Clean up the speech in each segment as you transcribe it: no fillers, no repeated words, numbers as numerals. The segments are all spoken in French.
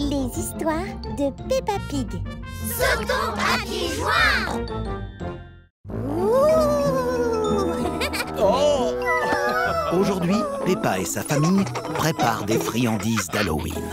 Les histoires de Peppa Pig. Sautons à pieds joints. Oh! Aujourd'hui, Peppa et sa famille préparent des friandises d'Halloween.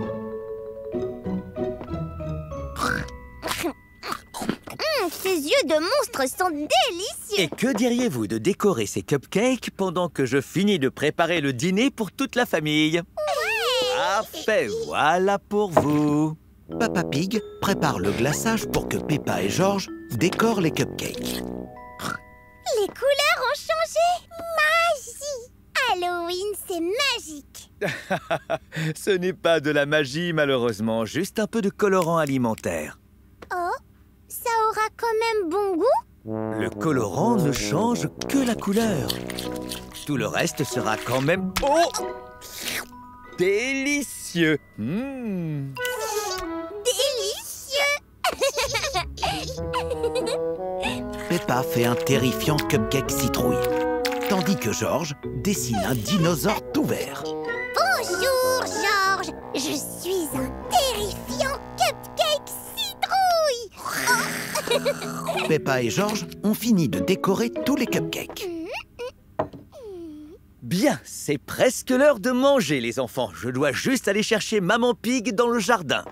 Ces yeux de monstre sont délicieux. Et que diriez-vous de décorer ces cupcakes pendant que je finis de préparer le dîner pour toute la famille? Parfait, voilà pour vous. Peppa Pig prépare le glaçage pour que Peppa et George décorent les cupcakes. Les couleurs ont changé. Magie! Halloween, c'est magique. Ce n'est pas de la magie, malheureusement, juste un peu de colorant alimentaire. Oh, ça aura quand même bon goût? Le colorant ne change que la couleur. Tout le reste sera quand même... Oh! Délicieux! Délicieux. Peppa fait un terrifiant cupcake citrouille, tandis que George dessine un dinosaure tout vert. Bonjour, George. Je suis un terrifiant cupcake citrouille. Peppa et George ont fini de décorer tous les cupcakes. Bien, c'est presque l'heure de manger, les enfants. Je dois juste aller chercher Maman Pig dans le jardin.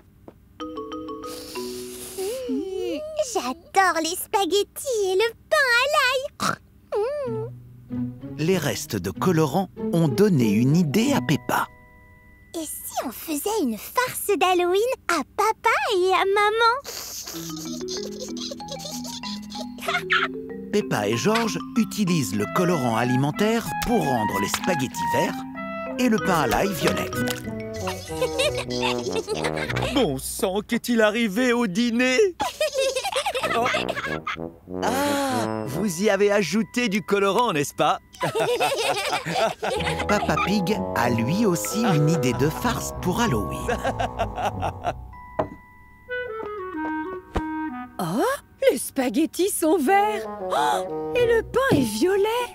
J'adore les spaghettis et le pain à l'ail. Les restes de colorant ont donné une idée à Peppa. Et si on faisait une farce d'Halloween à papa et à maman? Peppa et George utilisent le colorant alimentaire pour rendre les spaghettis verts et le pain à l'ail violet. Bon sang, qu'est-il arrivé au dîner? Oh. Ah, vous y avez ajouté du colorant, n'est-ce pas? Peppa Pig a lui aussi une idée de farce pour Halloween. Oh, les spaghettis sont verts. Oh, et le pain est violet.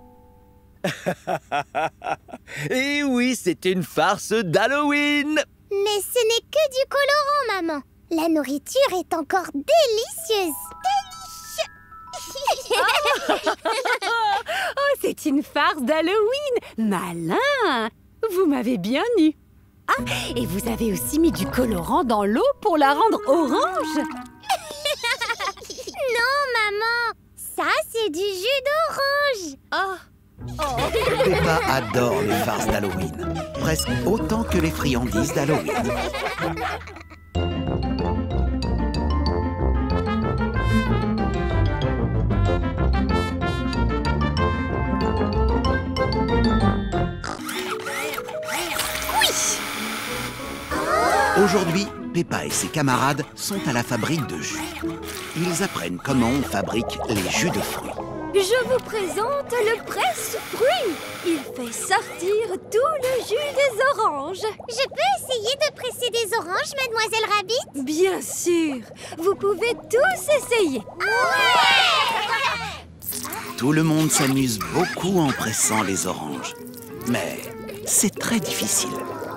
Et oui, c'est une farce d'Halloween. Mais ce n'est que du colorant, maman. La nourriture est encore délicieuse. Oh, c'est une farce d'Halloween. Malin. Vous m'avez bien eu. Ah, et vous avez aussi mis du colorant dans l'eau pour la rendre orange. Non, maman. Ça, c'est du jus d'orange. Oh. Peppa adore les farces d'Halloween, presque autant que les friandises d'Halloween. Aujourd'hui, Peppa et ses camarades sont à la fabrique de jus. Ils apprennent comment on fabrique les jus de fruits. Je vous présente le presse-fruits. Il fait sortir tout le jus des oranges. Je peux essayer de presser des oranges, mademoiselle Rabbit? Bien sûr. Vous pouvez tous essayer. Tout le monde s'amuse beaucoup en pressant les oranges. Mais c'est très difficile.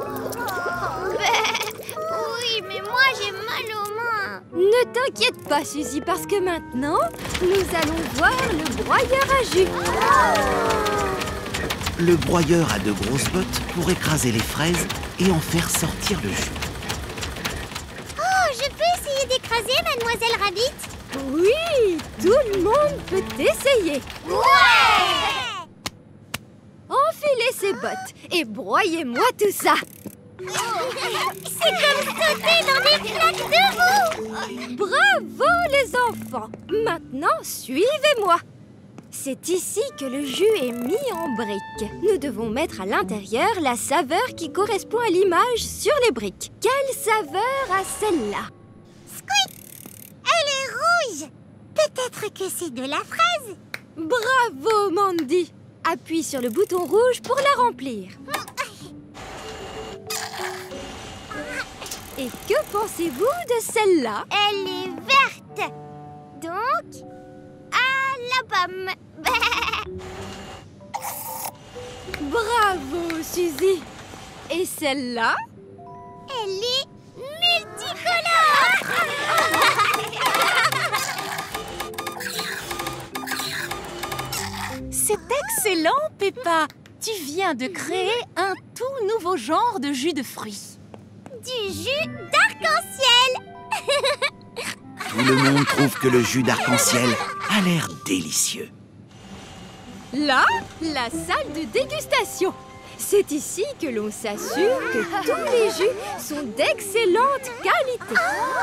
Oui, mais moi j'ai mal aux mains. Ne t'inquiète pas, Suzy, parce que maintenant, nous allons voir le broyeur à jus. Le broyeur a de grosses bottes pour écraser les fraises et en faire sortir le jus. Oh, je peux essayer d'écraser, mademoiselle Rabbit? Oui, tout le monde peut essayer. Ouais! Enfilez ces bottes et broyez-moi tout ça. C'est comme sauter dans des flaques de boue! Bravo les enfants. Maintenant, suivez-moi. C'est ici que le jus est mis en briques. Nous devons mettre à l'intérieur la saveur qui correspond à l'image sur les briques. Quelle saveur a celle-là? Squeak! Elle est rouge! Peut-être que c'est de la fraise? Bravo Mandy. Appuie sur le bouton rouge pour la remplir. Et que pensez-vous de celle-là? Elle est verte! Donc, à la pomme! Bravo Suzy. Et celle-là? Elle est Excellent, Peppa! Tu viens de créer un tout nouveau genre de jus de fruits. Du jus d'arc-en-ciel. Tout le monde trouve que le jus d'arc-en-ciel a l'air délicieux. Là, la salle de dégustation. C'est ici que l'on s'assure que tous les jus sont d'excellente qualité.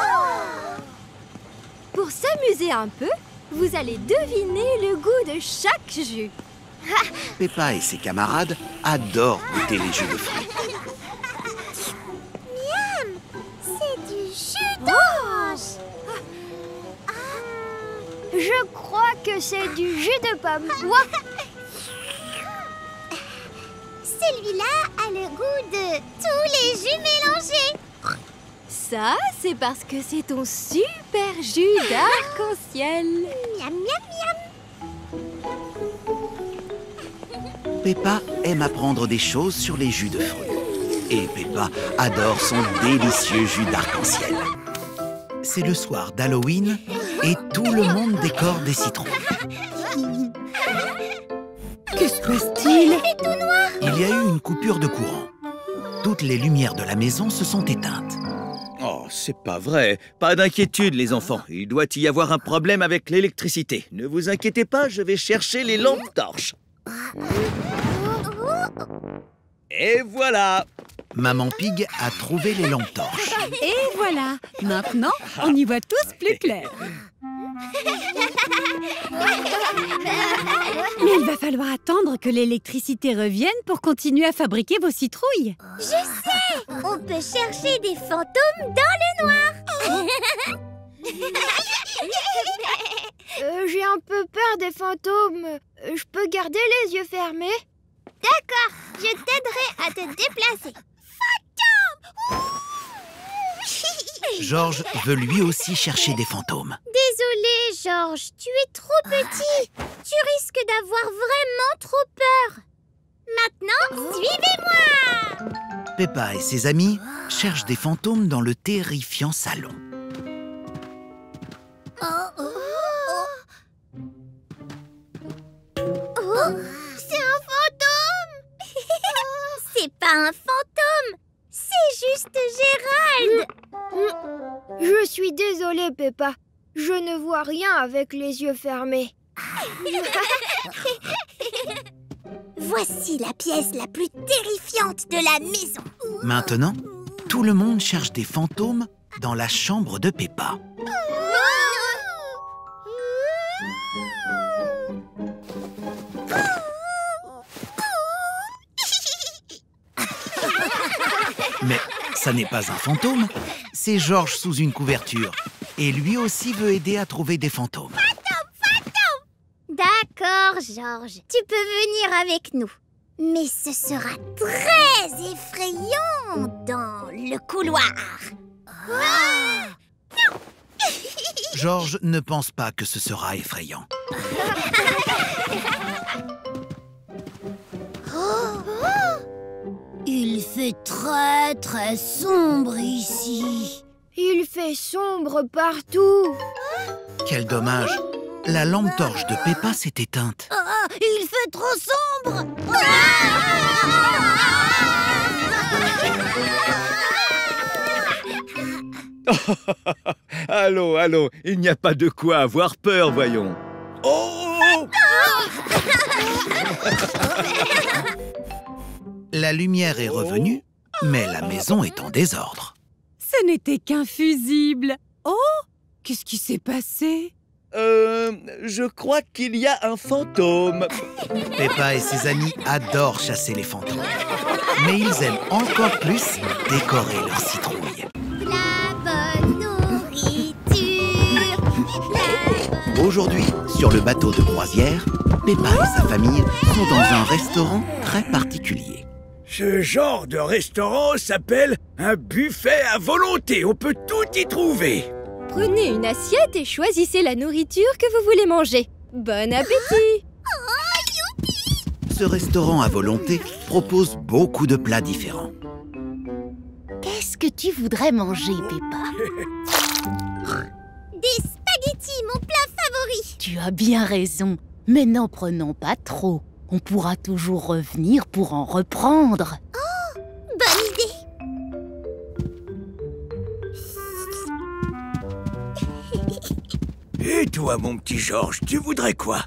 Pour s'amuser un peu, vous allez deviner le goût de chaque jus. Peppa et ses camarades adorent goûter les jus de fruits. Miam, c'est du jus d'orange. Je crois que c'est du jus de pomme. Celui-là a le goût de tous les jus mélangés. Ça, c'est parce que c'est ton super jus d'arc-en-ciel. Miam, miam, miam. Peppa aime apprendre des choses sur les jus de fruits. Et Peppa adore son délicieux jus d'arc-en-ciel. C'est le soir d'Halloween et tout le monde décore des citrons. Que se passe-t-il? Il y a eu une coupure de courant. Toutes les lumières de la maison se sont éteintes. Oh, c'est pas vrai. Pas d'inquiétude, les enfants. Il doit y avoir un problème avec l'électricité. Ne vous inquiétez pas, je vais chercher les lampes torches. Et voilà! Maman Pig a trouvé les lampes torches. Et voilà, maintenant, on y voit tous plus clair. Mais il va falloir attendre que l'électricité revienne pour continuer à fabriquer vos citrouilles. Je sais, on peut chercher des fantômes dans le noir. J'ai un peu peur des fantômes. Je peux garder les yeux fermés? D'accord, je t'aiderai à te déplacer. Georges veut lui aussi chercher des fantômes. Désolé, Georges, tu es trop petit. Tu risques d'avoir vraiment trop peur. Maintenant, suivez-moi. Peppa et ses amis cherchent des fantômes dans le terrifiant salon. C'est un fantôme. C'est pas un fantôme, c'est juste Gérald. Je suis désolée, Peppa. Je ne vois rien avec les yeux fermés. Voici la pièce la plus terrifiante de la maison. Maintenant, tout le monde cherche des fantômes dans la chambre de Peppa. Mais ça n'est pas un fantôme, c'est Georges sous une couverture. Et lui aussi veut aider à trouver des fantômes. D'accord, Georges, tu peux venir avec nous. Mais ce sera très effrayant dans le couloir. Georges ne pense pas que ce sera effrayant. Il fait très très sombre ici. Il fait sombre partout. Quel dommage! La lampe torche de Peppa s'est éteinte. Il fait trop sombre. Allons, allons, il n'y a pas de quoi avoir peur, voyons. Oh! La lumière est revenue, mais la maison est en désordre. Ce n'était qu'un fusible. Oh, qu'est-ce qui s'est passé? Je crois qu'il y a un fantôme. Peppa et ses amis adorent chasser les fantômes. Mais ils aiment encore plus décorer leurs citrouilles. La bonne nourriture. Aujourd'hui, sur le bateau de croisière, Peppa et sa famille sont dans un restaurant très particulier. Ce genre de restaurant s'appelle un buffet à volonté. On peut tout y trouver. Prenez une assiette et choisissez la nourriture que vous voulez manger. Bon appétit! Ce restaurant à volonté propose beaucoup de plats différents. Qu'est-ce que tu voudrais manger, Peppa? Des spaghettis, mon plat favori. Tu as bien raison, mais n'en prenons pas trop. On pourra toujours revenir pour en reprendre. Bonne idée. Et toi, mon petit Georges, tu voudrais quoi?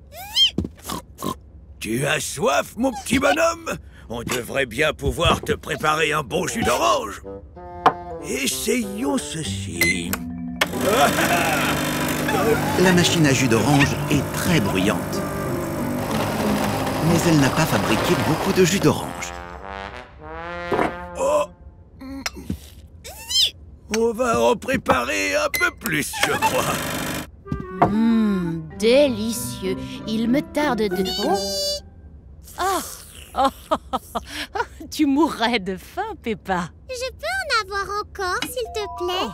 Tu as soif, mon petit bonhomme? On devrait bien pouvoir te préparer un bon jus d'orange. Essayons ceci. La machine à jus d'orange est très bruyante. Mais elle n'a pas fabriqué beaucoup de jus d'orange. Oh. On va en préparer un peu plus, je crois. Délicieux. Il me tarde de... Tu mourrais de faim, Peppa. Je peux en avoir encore, s'il te plaît?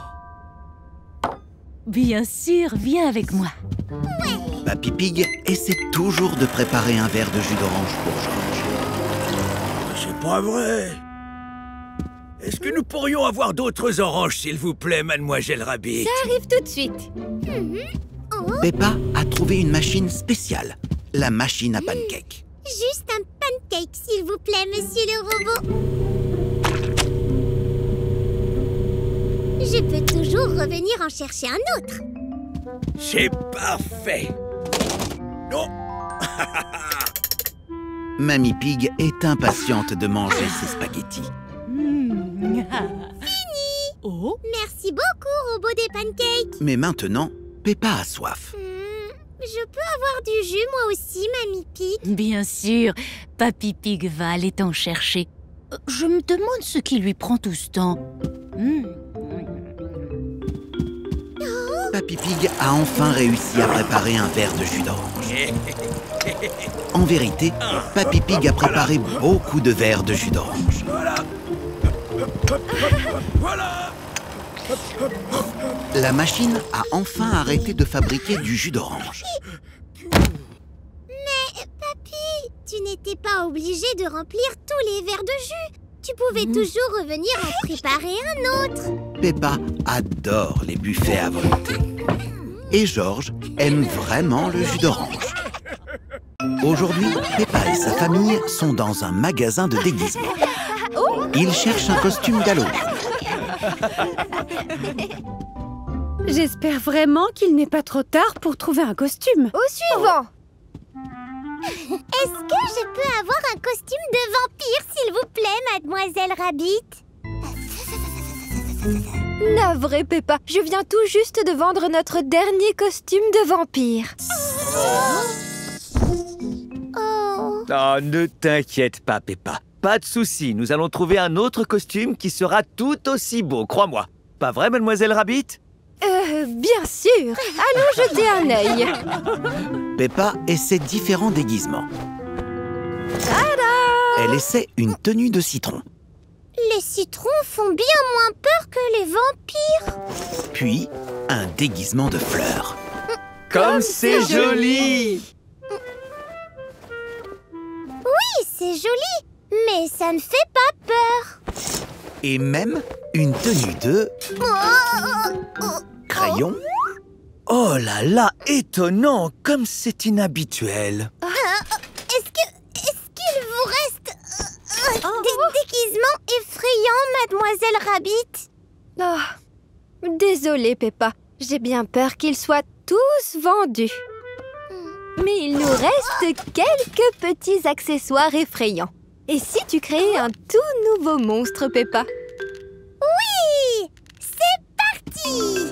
Bien sûr, viens avec moi. Papy Pig essaie toujours de préparer un verre de jus d'orange pour Georges. C'est pas vrai. Est-ce que nous pourrions avoir d'autres oranges, s'il vous plaît, Mademoiselle Rabbit? Ça arrive tout de suite. Peppa a trouvé une machine spéciale, la machine à pancakes. Juste un pancake, s'il vous plaît, monsieur le robot. Je peux toujours revenir en chercher un autre. C'est parfait. Non. Mamie Pig est impatiente de manger ses spaghettis. Oh, Merci beaucoup, robot des pancakes. Mais maintenant, Peppa a soif. Je peux avoir du jus, moi aussi, Mamie Pig? bien sûr. Papy Pig va aller t'en chercher. Je me demande ce qui lui prend tout ce temps. Papy Pig a enfin réussi à préparer un verre de jus d'orange. En vérité, Papy Pig a préparé beaucoup de verres de jus d'orange. Voilà. La machine a enfin arrêté de fabriquer du jus d'orange. Mais, papy, tu n'étais pas obligé de remplir tous les verres de jus. Tu pouvais toujours revenir en préparer un autre. Peppa adore les buffets à volonté. Et Georges aime vraiment le jus d'orange. Aujourd'hui, Peppa et sa famille sont dans un magasin de déguisement. Ils cherchent un costume d'Halloween. J'espère vraiment qu'il n'est pas trop tard pour trouver un costume. Au suivant. Est-ce que je peux avoir un costume de vampire, s'il vous plaît, Mademoiselle Rabbit? Navré, Peppa. Je viens tout juste de vendre notre dernier costume de vampire. Oh, Oh, ne t'inquiète pas, Peppa. Pas de souci, nous allons trouver un autre costume qui sera tout aussi beau, crois-moi. Pas vrai, Mademoiselle Rabbit? Bien sûr. Allons jeter un œil. Peppa essaie différents déguisements. Elle essaie une tenue de citron. les citrons font bien moins peur que les vampires. Puis, un déguisement de fleurs. Comme c'est joli! Oui, c'est joli, mais ça ne fait pas peur. Et même une tenue de crayon. Oh là là, étonnant, comme c'est inhabituel. Est-ce qu'il vous reste des déguisements effrayants, Mademoiselle Rabbit? Oh, désolée, Peppa. J'ai bien peur qu'ils soient tous vendus. Mais il nous reste quelques petits accessoires effrayants. Et si tu créais un tout nouveau monstre, Peppa? Oui! C'est parti!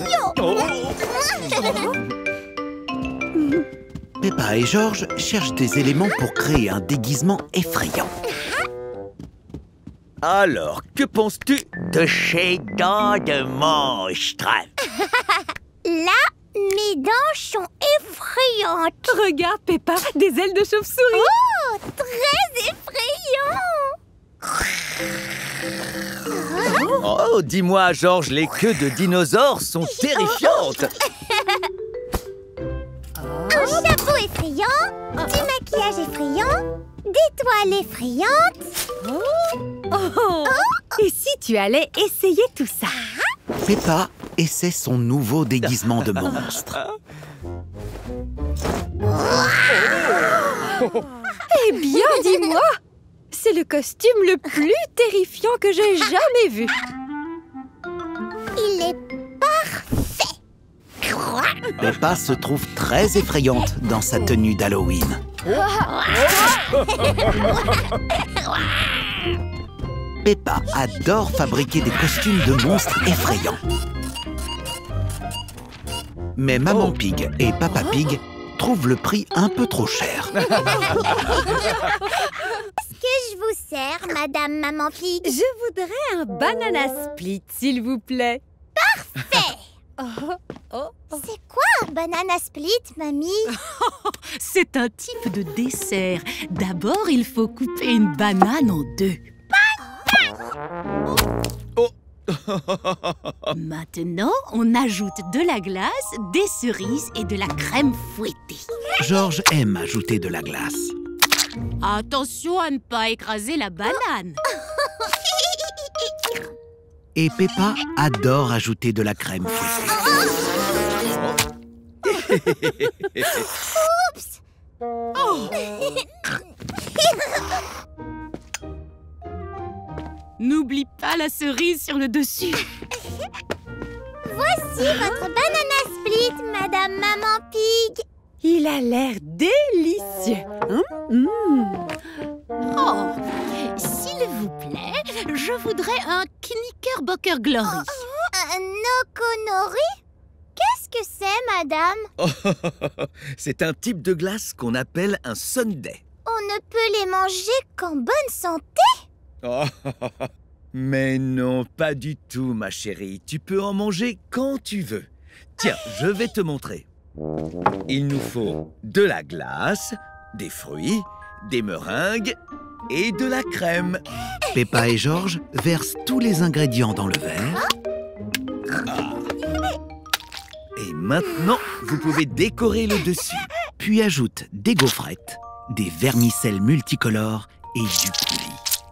Peppa et Georges cherchent des éléments pour créer un déguisement effrayant. Alors, que penses-tu de ces dents de monstre? Là, mes dents sont effrayantes. Regarde, Peppa, des ailes de chauve-souris. Oh, très effrayant. Oh, dis-moi, Georges, les queues de dinosaures sont terrifiantes. Un chapeau effrayant, du maquillage effrayant, des toiles effrayantes. Oh. Et si tu allais essayer tout ça? Peppa essaie son nouveau déguisement de monstre. Eh bien, dis-moi, c'est le costume le plus terrifiant que j'ai jamais vu. Il est parfait. Peppa se trouve très effrayante dans sa tenue d'Halloween. Peppa adore fabriquer des costumes de monstres effrayants. Mais Maman Pig et Papa Pig trouvent le prix un peu trop cher. Qu'est-ce que je vous sers, Madame Maman Pig? Je voudrais un banana split, s'il vous plaît. Parfait. C'est quoi un banana split, mamie? C'est un type de dessert. D'abord, il faut couper une banane en deux. Maintenant, on ajoute de la glace, des cerises et de la crème fouettée. George aime ajouter de la glace. Attention à ne pas écraser la banane. Et Peppa adore ajouter de la crème fouettée. Oups. N'oublie pas la cerise sur le dessus. Voici votre banana split, Madame Maman Pig. Il a l'air délicieux. Oh, s'il vous plaît, je voudrais un Knickerbocker Glory. Un Nokonori? Qu'est-ce que c'est, Madame? C'est un type de glace qu'on appelle un sundae. On ne peut les manger qu'en bonne santé? Oh, mais non, pas du tout, ma chérie. Tu peux en manger quand tu veux. Tiens, je vais te montrer. Il nous faut de la glace, des fruits, des meringues et de la crème. Peppa et George versent tous les ingrédients dans le verre. Et maintenant, vous pouvez décorer le dessus. Puis ajoutent des gaufrettes, des vermicelles multicolores et du coulis.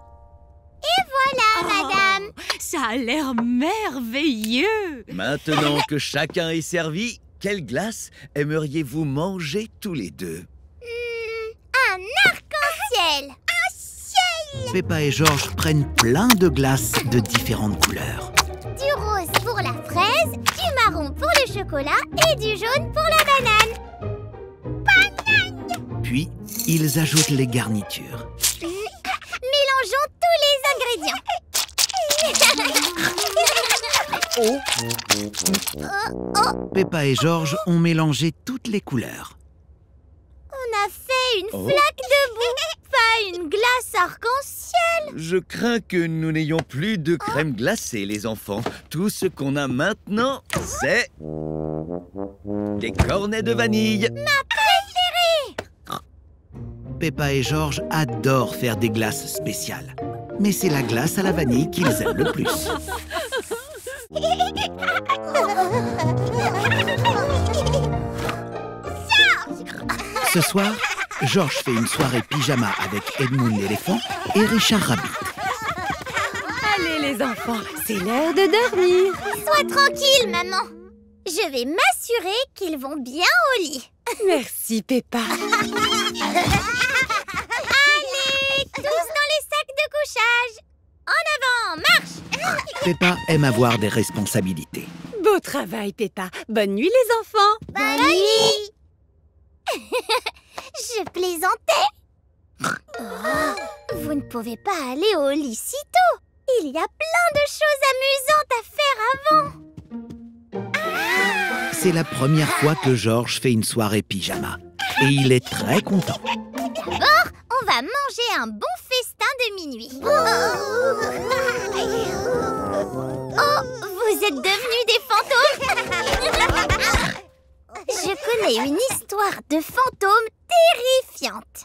Madame. Ça a l'air merveilleux. Maintenant que chacun est servi, quelle glace aimeriez-vous manger tous les deux? Un arc-en-ciel. Un ciel. Peppa et George prennent plein de glaces de différentes couleurs. Du rose pour la fraise, du marron pour le chocolat et du jaune pour la banane. Puis, ils ajoutent les garnitures. Mélangeons tous les ingrédients. Peppa et George ont mélangé toutes les couleurs. On a fait une flaque de boue, pas une glace arc-en-ciel. Je crains que nous n'ayons plus de crème glacée, les enfants. Tout ce qu'on a maintenant, c'est des cornets de vanille. Ma préférée. Peppa et George adorent faire des glaces spéciales. Mais c'est la glace à la vanille qu'ils aiment le plus. Ce soir, George fait une soirée pyjama avec Edmund l'éléphant et Richard Rabbit. Allez les enfants, c'est l'heure de dormir. Sois tranquille, maman. Je vais m'assurer qu'ils vont bien au lit. Merci Peppa. Allez, tous dans les sacs de couchage. En avant, marche. Peppa aime avoir des responsabilités. Beau travail Peppa. Bonne nuit les enfants. Bonne nuit. Je plaisantais. Vous ne pouvez pas aller au lit si tôt. Il y a plein de choses amusantes à faire avant. C'est la première fois que George fait une soirée pyjama. Et il est très content. D'abord, on va manger un bon festin de minuit. Oh, vous êtes devenus des fantômes. Je connais une histoire de fantômes terrifiante.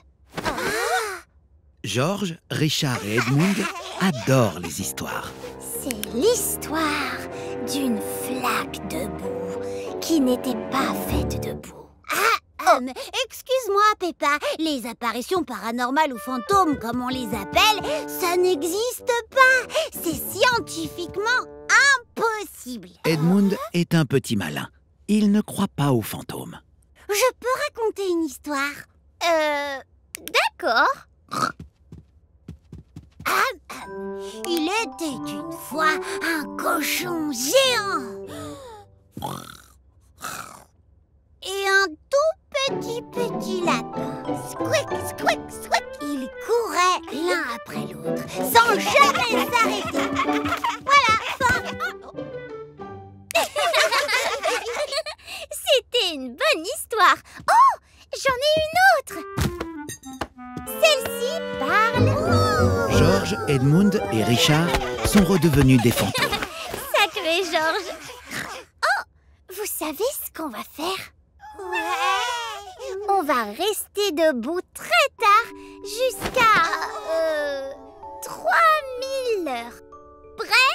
George, Richard et Edmund adorent les histoires. C'est l'histoire d'une flaque de boue qui n'était pas faite de boue. Excuse-moi, Peppa, les apparitions paranormales ou fantômes, comme on les appelle, ça n'existe pas. C'est scientifiquement impossible. Edmund est un petit malin. Il ne croit pas aux fantômes. Je peux raconter une histoire? D'accord. Il était une fois un cochon géant. Et un tout petit lapin. Squick, squick, squick. Ils couraient l'un après l'autre, sans jamais s'arrêter. Voilà, fin. C'était une bonne histoire. Oh, j'en ai une autre. Celle-ci parle. Georges, Edmund et Richard sont redevenus des fantômes. Sacré Georges. Oh, vous savez ce qu'on va faire? Ouais. On va rester debout très tard jusqu'à 3000 heures. Prêt?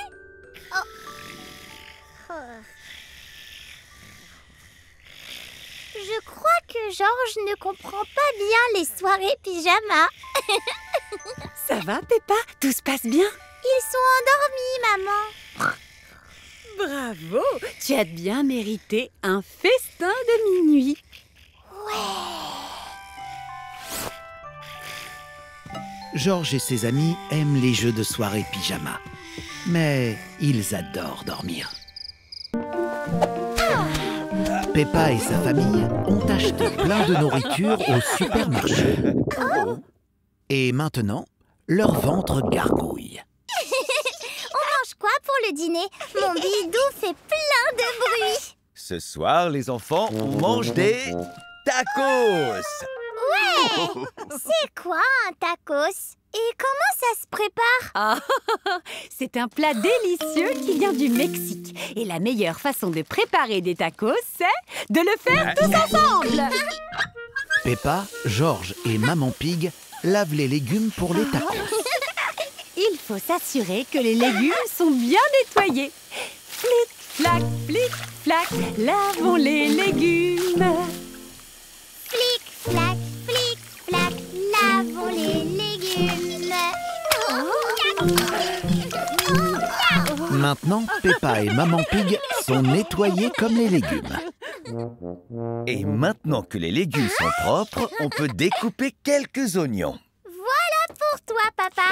Je crois que Georges ne comprend pas bien les soirées pyjama. Ça va, Peppa? Tout se passe bien? Ils sont endormis, maman. Bravo! Tu as bien mérité un festin de minuit. Georges et ses amis aiment les jeux de soirée pyjama. Mais ils adorent dormir. Peppa et sa famille ont acheté plein de nourriture au supermarché. Et maintenant, leur ventre gargouille. On mange quoi pour le dîner? Mon bidou fait plein de bruit. Ce soir, les enfants, on mange des tacos. C'est quoi un tacos? Et comment ça se prépare? Ah, c'est un plat délicieux qui vient du Mexique. Et la meilleure façon de préparer des tacos, c'est de le faire tous ensemble. Peppa, Georges et Maman Pig lavent les légumes pour les tacos. Il faut s'assurer que les légumes sont bien nettoyés. Flic, flac, lavons les légumes. Flic, flac, lavons les légumes. Maintenant, Peppa et Maman Pig sont nettoyés comme les légumes. Et maintenant que les légumes sont propres, on peut découper quelques oignons. Voilà pour toi, papa.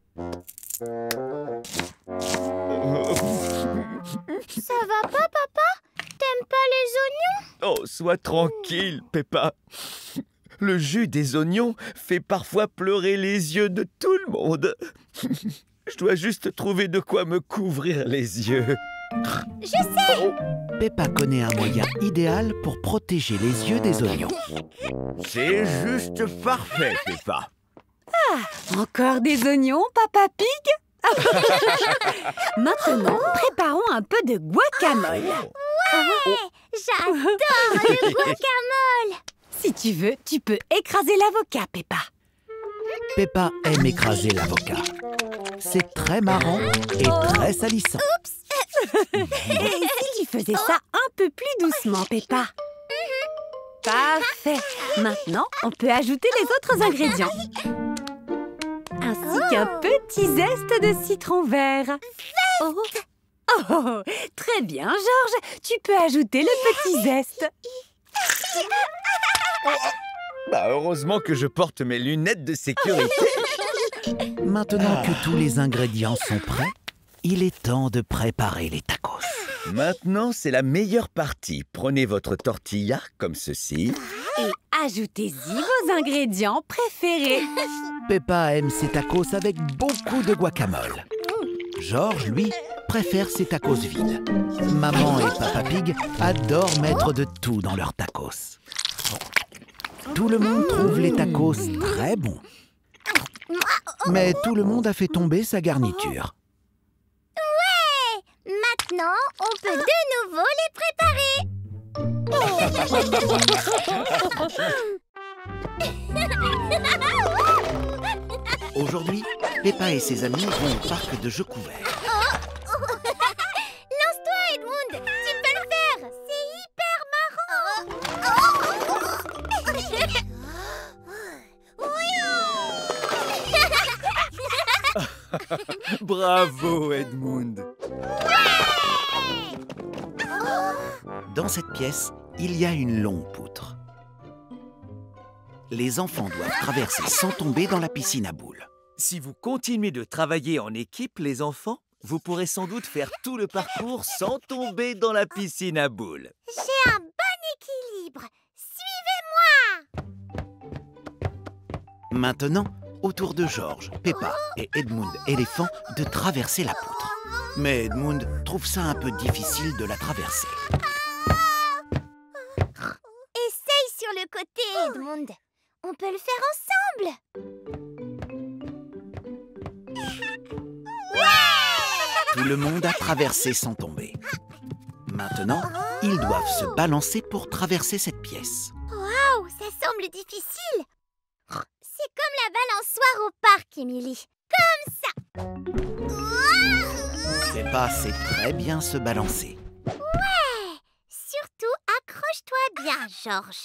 Ça va pas, papa? T'aimes pas les oignons? Oh, sois tranquille, Peppa. Le jus des oignons fait parfois pleurer les yeux de tout le monde. Je dois juste trouver de quoi me couvrir les yeux. Je sais. Peppa connaît un moyen idéal pour protéger les yeux des oignons. C'est juste parfait, Peppa. Encore des oignons, Papa Pig? Maintenant, préparons un peu de guacamole. J'adore le guacamole. Si tu veux, tu peux écraser l'avocat, Peppa. Peppa aime écraser l'avocat. C'est très marrant et très salissant. Et si tu faisais ça un peu plus doucement, Peppa? Parfait. Maintenant, on peut ajouter les autres ingrédients. Ainsi qu'un petit zeste de citron vert. Oh, très bien, Georges. Tu peux ajouter le petit zeste. Heureusement que je porte mes lunettes de sécurité. Maintenant que tous les ingrédients sont prêts, il est temps de préparer les tacos. Maintenant, c'est la meilleure partie. Prenez votre tortilla, comme ceci. Et ajoutez-y vos ingrédients préférés. Peppa aime ses tacos avec beaucoup de guacamole. Georges, lui, préfère ses tacos vides. Maman et Papa Pig adorent mettre de tout dans leurs tacos. Tout le monde trouve les tacos très bons. Mais tout le monde a fait tomber sa garniture. Maintenant, on peut de nouveau les préparer. Aujourd'hui, Peppa et ses amis vont au parc de jeux couverts. Lance-toi, Edmund. Tu peux le faire. C'est hyper marrant. Bravo, Edmund. Dans cette pièce, il y a une longue poutre. les enfants doivent traverser sans tomber dans la piscine à boules. Si vous continuez de travailler en équipe, les enfants, vous pourrez sans doute faire tout le parcours sans tomber dans la piscine à boules. J'ai un bon équilibre. Maintenant, au tour de George, Peppa et Edmund éléphant de traverser la poutre. Mais Edmund trouve ça un peu difficile de la traverser. Essaye sur le côté, Edmund. On peut le faire ensemble. Tout le monde a traversé sans tomber. Maintenant, ils doivent se balancer pour traverser cette pièce. Waouh, ça semble difficile. C'est comme la balançoire au parc, Émilie. Comme ça. Peppa sait très bien se balancer. Ouais. Surtout, accroche-toi bien, George.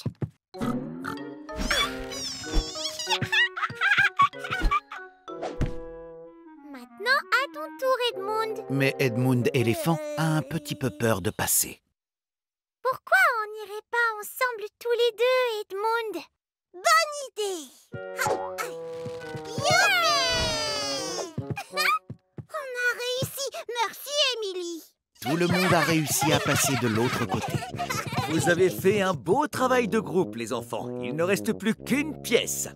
Maintenant, à ton tour, Edmund. Mais Edmund éléphant a un petit peu peur de passer. Pourquoi on n'irait pas ensemble tous les deux, Edmund? Bonne idée! Youpi! On a réussi! Merci, Émilie! Tout le monde a réussi à passer de l'autre côté. Vous avez fait un beau travail de groupe, les enfants. Il ne reste plus qu'une pièce.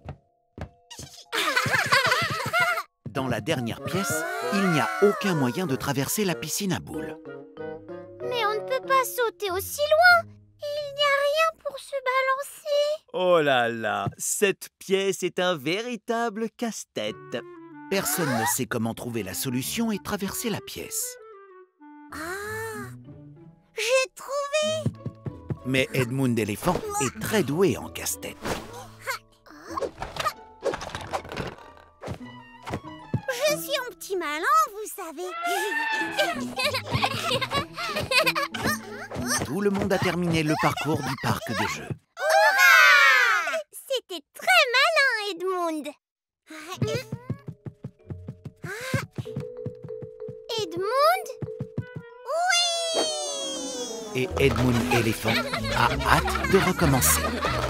Dans la dernière pièce, il n'y a aucun moyen de traverser la piscine à boules. Mais on ne peut pas sauter aussi loin. Il n'y a rien pour se balancer. Oh là là, cette pièce est un véritable casse-tête. Personne ne sait comment trouver la solution et traverser la pièce. Ah, j'ai trouvé. Mais Edmund éléphant est très doué en casse-tête. Je suis un petit malin, vous savez. Tout le monde a terminé le parcours du parc des jeux. Hurrah! C'était très malin, Edmund. Edmund? Oui! Et Edmund éléphant a hâte de recommencer.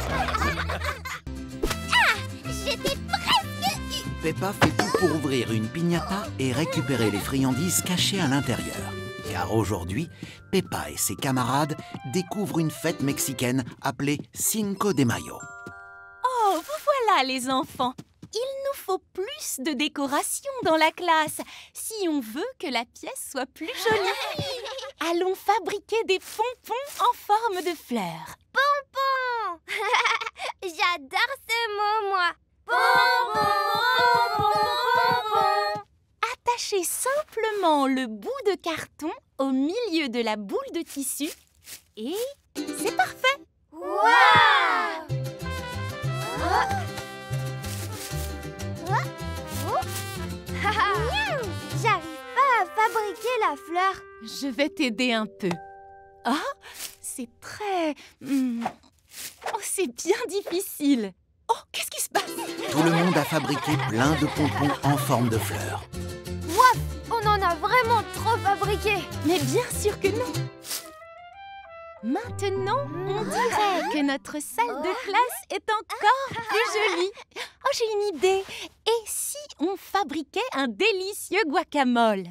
J'étais presque... Peppa fait tout pour ouvrir une piñata et récupérer les friandises cachées à l'intérieur. Car aujourd'hui, Peppa et ses camarades découvrent une fête mexicaine appelée Cinco de Mayo. Oh, vous voilà les enfants. Il nous faut plus de décoration dans la classe si on veut que la pièce soit plus jolie. Allons fabriquer des pompons en forme de fleurs. Pompon! J'adore ce mot, moi. Pompon! Attachez simplement le bout de carton au milieu de la boule de tissu et c'est parfait. Waouh! J'arrive pas à fabriquer la fleur. Je vais t'aider un peu. Ah, c'est très... Oh, c'est bien difficile. Oh, qu'est-ce qui se passe? Tout le monde a fabriqué plein de pompons en forme de fleurs. Wouah, on en a vraiment trop fabriqué. Mais bien sûr que non. Maintenant, on dirait que notre salle de classe est encore plus jolie. Oh, j'ai une idée. Et si on fabriquait un délicieux guacamole?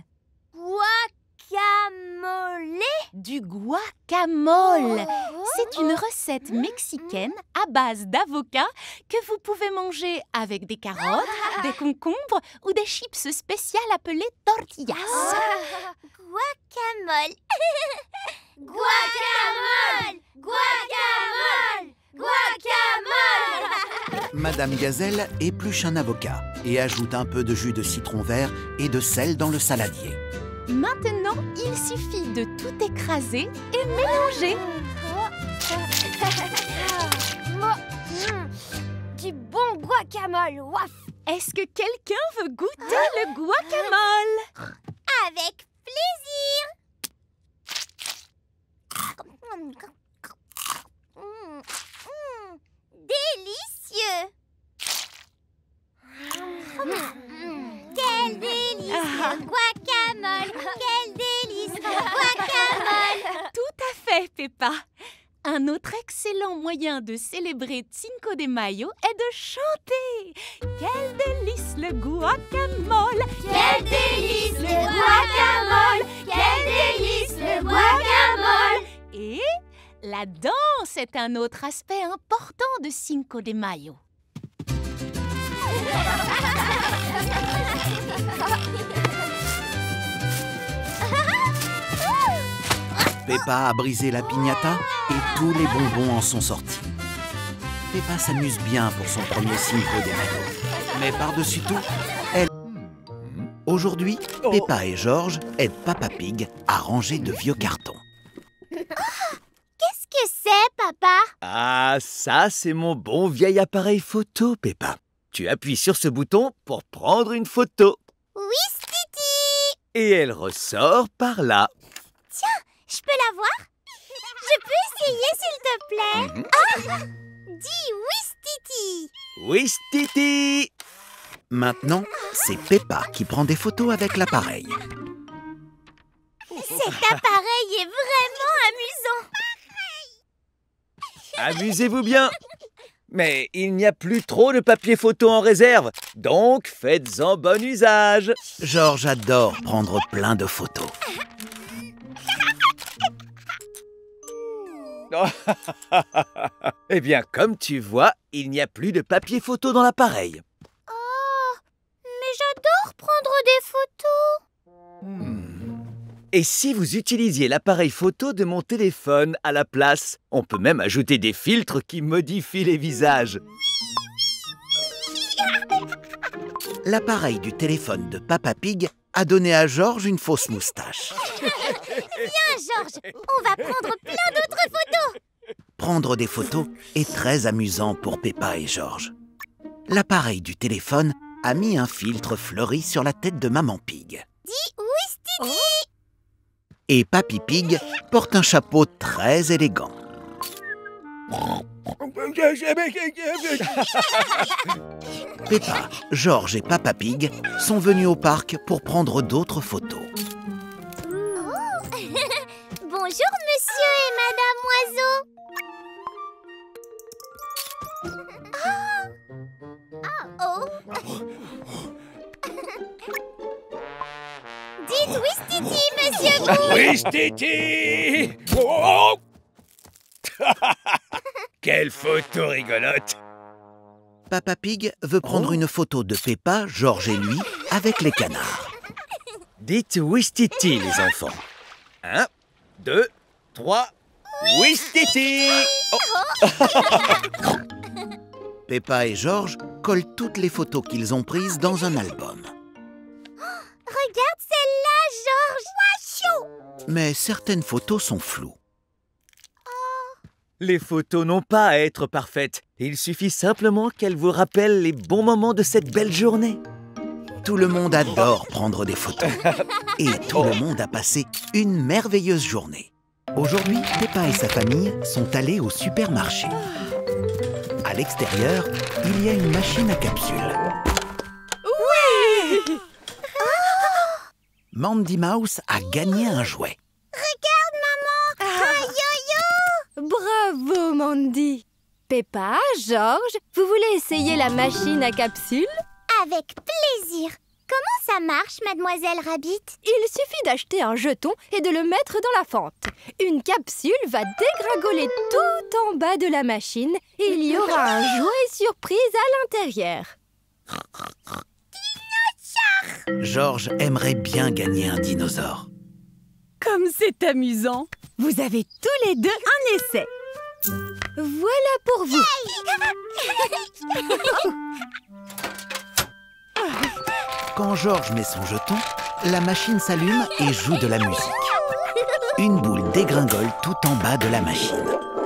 Guacamole? Du guacamole. C'est une recette mexicaine à base d'avocat que vous pouvez manger avec des carottes, des concombres ou des chips spéciales appelées tortillas. Guacamole. Guacamole! Guacamole! Guacamole! Madame Gazelle épluche un avocat et ajoute un peu de jus de citron vert et de sel dans le saladier. Maintenant, il suffit de tout écraser et mélanger. Du bon guacamole, waf. Est-ce que quelqu'un veut goûter le guacamole? Avec plaisir! Délicieux! Quel délice! Guacamole! Quel délice! Guacamole! Tout à fait, Peppa. Un autre excellent moyen de célébrer Cinco de Mayo est de chanter. Quel délice le guacamole! Quel délice le guacamole! Quel délice le guacamole! Et la danse est un autre aspect important de Cinco de Mayo. Peppa a brisé la piñata et tous les bonbons en sont sortis. Peppa s'amuse bien pour son premier Cinco de Mayo. Mais par-dessus tout, elle... Aujourd'hui, Peppa et George aident Papa Pig à ranger de vieux cartons. Qu'est-ce que c'est, papa? Ah, ça, c'est mon bon vieil appareil photo, Peppa. Tu appuies sur ce bouton pour prendre une photo. Oui, Stiti! Et elle ressort par là. Tiens, je peux la voir? Je peux essayer, s'il te plaît? Ah! Dis oui, Stiti! Oui, Titi! Maintenant, c'est Peppa qui prend des photos avec l'appareil. Cet appareil est vraiment amusant! Amusez-vous bien. Mais il n'y a plus trop de papier photo en réserve, donc faites-en bon usage. George adore prendre plein de photos. Eh bien, comme tu vois, il n'y a plus de papier photo dans l'appareil. Oh, mais j'adore prendre des photos! Et si vous utilisiez l'appareil photo de mon téléphone à la place? On peut même ajouter des filtres qui modifient les visages. L'appareil du téléphone de Papa Pig a donné à George une fausse moustache. Viens, George, on va prendre plein d'autres photos! Prendre des photos est très amusant pour Peppa et George. L'appareil du téléphone a mis un filtre fleuri sur la tête de Maman Pig. Dis oui, Stiti! Et Papy Pig porte un chapeau très élégant. Peppa, George et Papa Pig sont venus au parc pour prendre d'autres photos. Bonjour, monsieur et madame oiseau! Dites oui, Stiti, monsieur Bou! Oui, Titi! Oh! Quelle photo rigolote! Papa Pig veut prendre une photo de Peppa, George et lui avec les canards. Dites Ouistiti, les enfants. 1, 2, 3, Ouistiti! Peppa et George collent toutes les photos qu'ils ont prises dans un album. Regarde celle-là, George! Wachou! Mais certaines photos sont floues. Les photos n'ont pas à être parfaites. Il suffit simplement qu'elles vous rappellent les bons moments de cette belle journée. Tout le monde adore prendre des photos. Et tout le monde a passé une merveilleuse journée. Aujourd'hui, Peppa et sa famille sont allés au supermarché. À l'extérieur, il y a une machine à capsules. Oui! Mandy Mouse a gagné un jouet. Bravo, Mandy! Peppa, George, vous voulez essayer la machine à capsules? Avec plaisir! Comment ça marche, mademoiselle Rabbit? Il suffit d'acheter un jeton et de le mettre dans la fente. Une capsule va dégringoler tout en bas de la machine et il y aura un jouet surprise à l'intérieur. George aimerait bien gagner un dinosaure. Comme c'est amusant. Vous avez tous les deux un essai. Voilà pour vous. Quand George met son jeton, la machine s'allume et joue de la musique. Une boule dégringole tout en bas de la machine.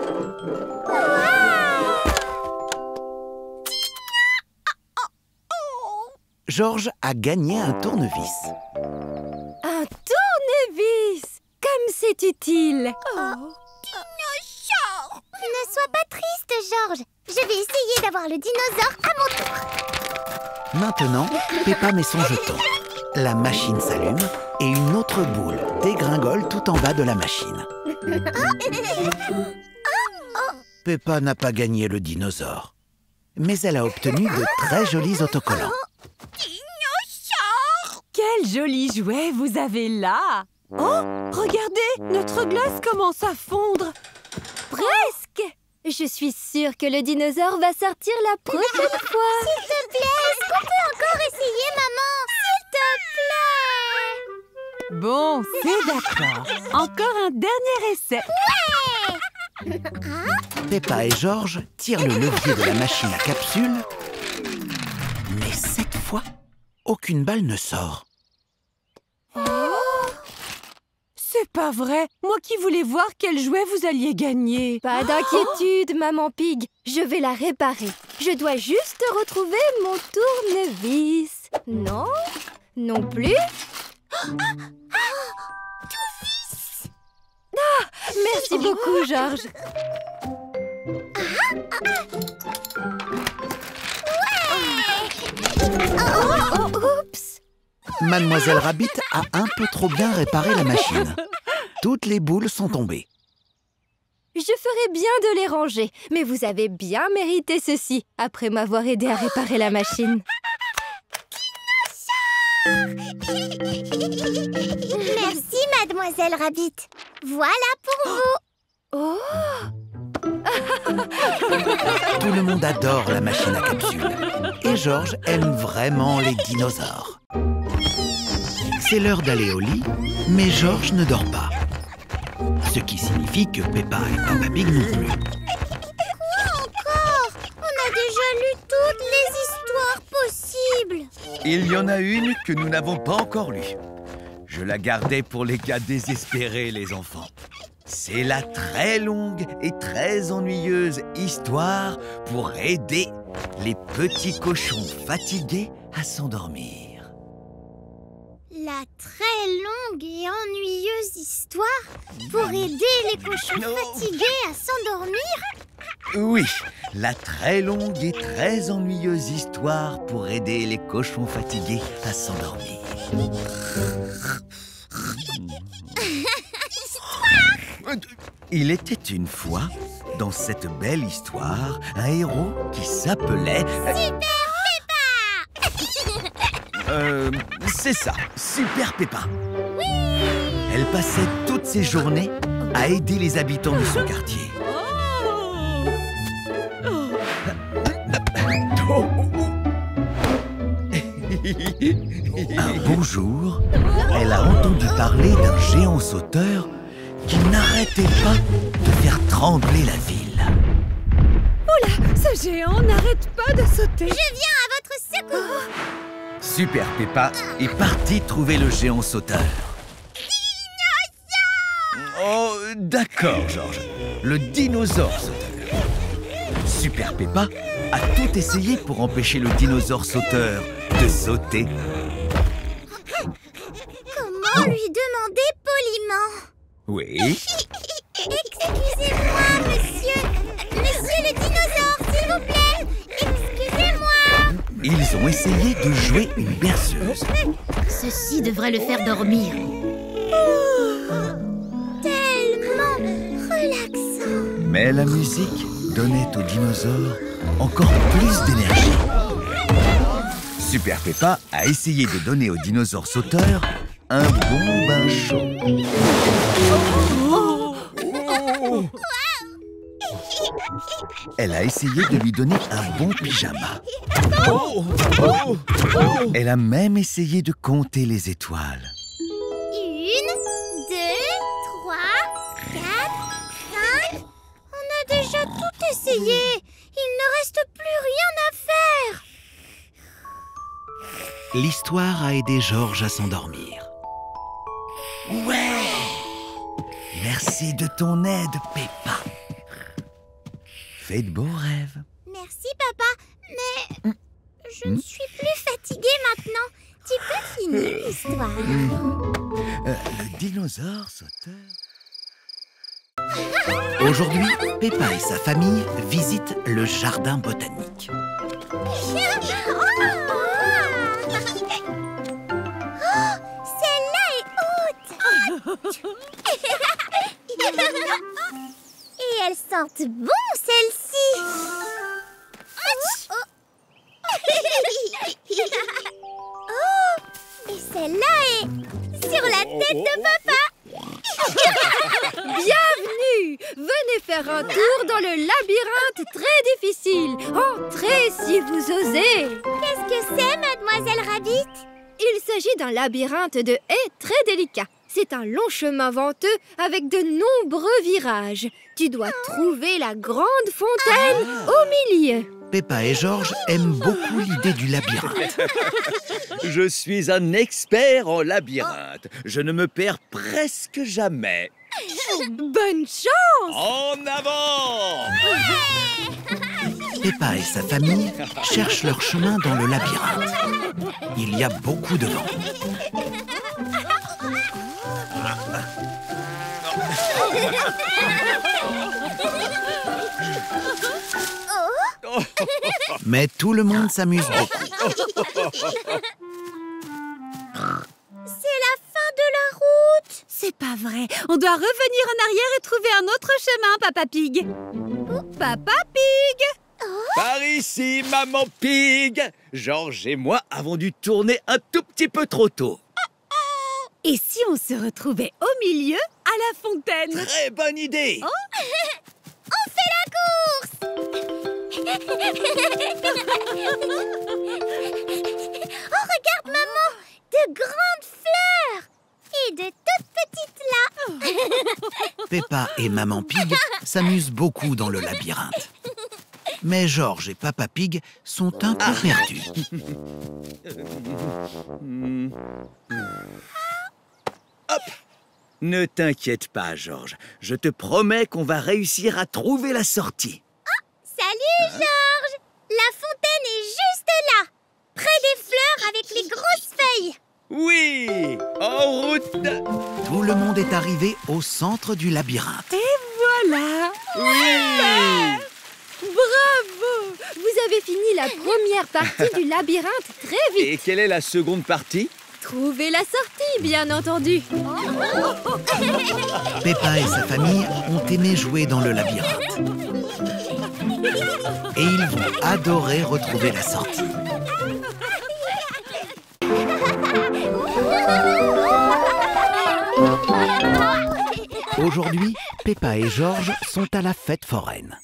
George a gagné un tournevis. Un tournevis! Comme c'est utile! Ne sois pas triste, George. Je vais essayer d'avoir le dinosaure à mon tour. Maintenant, Peppa met son jeton. La machine s'allume et une autre boule dégringole tout en bas de la machine. Peppa n'a pas gagné le dinosaure. Mais elle a obtenu de très jolis autocollants. Quel joli jouet vous avez là! Oh, regardez, notre glace commence à fondre. Presque! Je suis sûre que le dinosaure va sortir la prochaine fois. S'il te plaît, est-ce qu'on peut encore essayer, maman? S'il te plaît! Bon, c'est d'accord. Encore un dernier essai. Peppa et George tirent le levier de la machine à capsules. Mais cette fois, aucune balle ne sort. C'est pas vrai. Moi qui voulais voir quel jouet vous alliez gagner. Pas d'inquiétude, Maman Pig. Je vais la réparer. Je dois juste retrouver mon tournevis. Non? Non plus? Ah, merci beaucoup, George. Oups! Mademoiselle Rabbit a un peu trop bien réparé la machine. Toutes les boules sont tombées. Je ferais bien de les ranger, mais vous avez bien mérité ceci après m'avoir aidé à réparer la machine. Merci, Mademoiselle Rabbit. Voilà pour vous. Oh! Tout le monde adore la machine à capsules. Et George aime vraiment les dinosaures. C'est l'heure d'aller au lit, mais George ne dort pas. Ce qui signifie que Peppa et Papa Pig non plus. Quoi encore? On a déjà lu toutes les histoires possibles. Il y en a une que nous n'avons pas encore lue. Je la gardais pour les cas désespérés, les enfants. C'est la très longue et très ennuyeuse histoire pour aider les petits cochons fatigués à s'endormir. La très longue et ennuyeuse histoire pour aider les cochons fatigués à s'endormir? Oui, la très longue et très ennuyeuse histoire pour aider les cochons fatigués à s'endormir. Il était une fois, dans cette belle histoire, un héros qui s'appelait... c'est ça, Super Peppa. Oui. Elle passait toutes ses journées à aider les habitants de son quartier. Un beau jour, elle a entendu parler d'un géant sauteur qui n'arrêtait pas de faire trembler la ville. Oula, ce géant n'arrête pas de sauter. Je viens à votre secours. Super Peppa est partie trouver le géant sauteur. Oh, d'accord, George. Le dinosaure sauteur. Super Peppa a tout essayé pour empêcher le dinosaure sauteur de sauter. Comment lui demander poliment? Oui. Excusez-moi, monsieur. Monsieur le dinosaure, s'il vous plaît. Excusez-moi. Ils ont essayé de jouer une berceuse. Ceci devrait le faire dormir. Tellement relaxant. Mais la musique donnait aux dinosaures encore plus d'énergie. Super Peppa a essayé de donner au dinosaure sauteur un bon bain chaud. Elle a essayé de lui donner un bon pyjama. Elle a même essayé de compter les étoiles. 1, 2, 3, 4, 5. On a déjà tout essayé. Il ne reste plus rien à faire. L'histoire a aidé George à s'endormir. Ouais! Merci de ton aide, Peppa. Fais de beaux rêves. Merci, papa. Mais je ne suis plus fatiguée maintenant. Tu peux finir l'histoire. Le dinosaure sauteur... Aujourd'hui, Peppa et sa famille visitent le jardin botanique. Celle-là est haute. Et elles sentent bon, celles-là. tête de papa. Bienvenue! Venez faire un tour dans le labyrinthe très difficile. Entrez si vous osez. Qu'est-ce que c'est, Mademoiselle Rabbit? Il s'agit d'un labyrinthe de haies très délicat. C'est un long chemin venteux avec de nombreux virages. Tu dois trouver la grande fontaine au milieu. Peppa et Georges aiment beaucoup l'idée du labyrinthe. Je suis un expert en labyrinthe. Je ne me perds presque jamais. Bonne chance! En avant! Peppa et sa famille cherchent leur chemin dans le labyrinthe. Il y a beaucoup de vent. Mais tout le monde s'amuse beaucoup. C'est la fin de la route. C'est pas vrai. On doit revenir en arrière et trouver un autre chemin, Papa Pig. Papa Pig! Par ici, Maman Pig. Georges et moi avons dû tourner un tout petit peu trop tôt. Et si on se retrouvait au milieu, à la fontaine? Très bonne idée. On fait la course. Oh, regarde, maman, de grandes fleurs et de toutes petites là. Peppa et Maman Pig s'amusent beaucoup dans le labyrinthe. Mais Georges et Papa Pig sont un peu perdus. Hop! Ne t'inquiète pas, Georges. Je te promets qu'on va réussir à trouver la sortie. Salut, Georges. La fontaine est juste là, près des fleurs avec les grosses feuilles. Oui! En route! Tout le monde est arrivé au centre du labyrinthe. Voilà! Oui! Bravo! Vous avez fini la première partie du labyrinthe très vite. Et quelle est la seconde partie? Trouvez la sortie, bien entendu. Peppa et sa famille ont aimé jouer dans le labyrinthe. Et ils vont adorer retrouver la sortie. Aujourd'hui, Peppa et Georges sont à la fête foraine.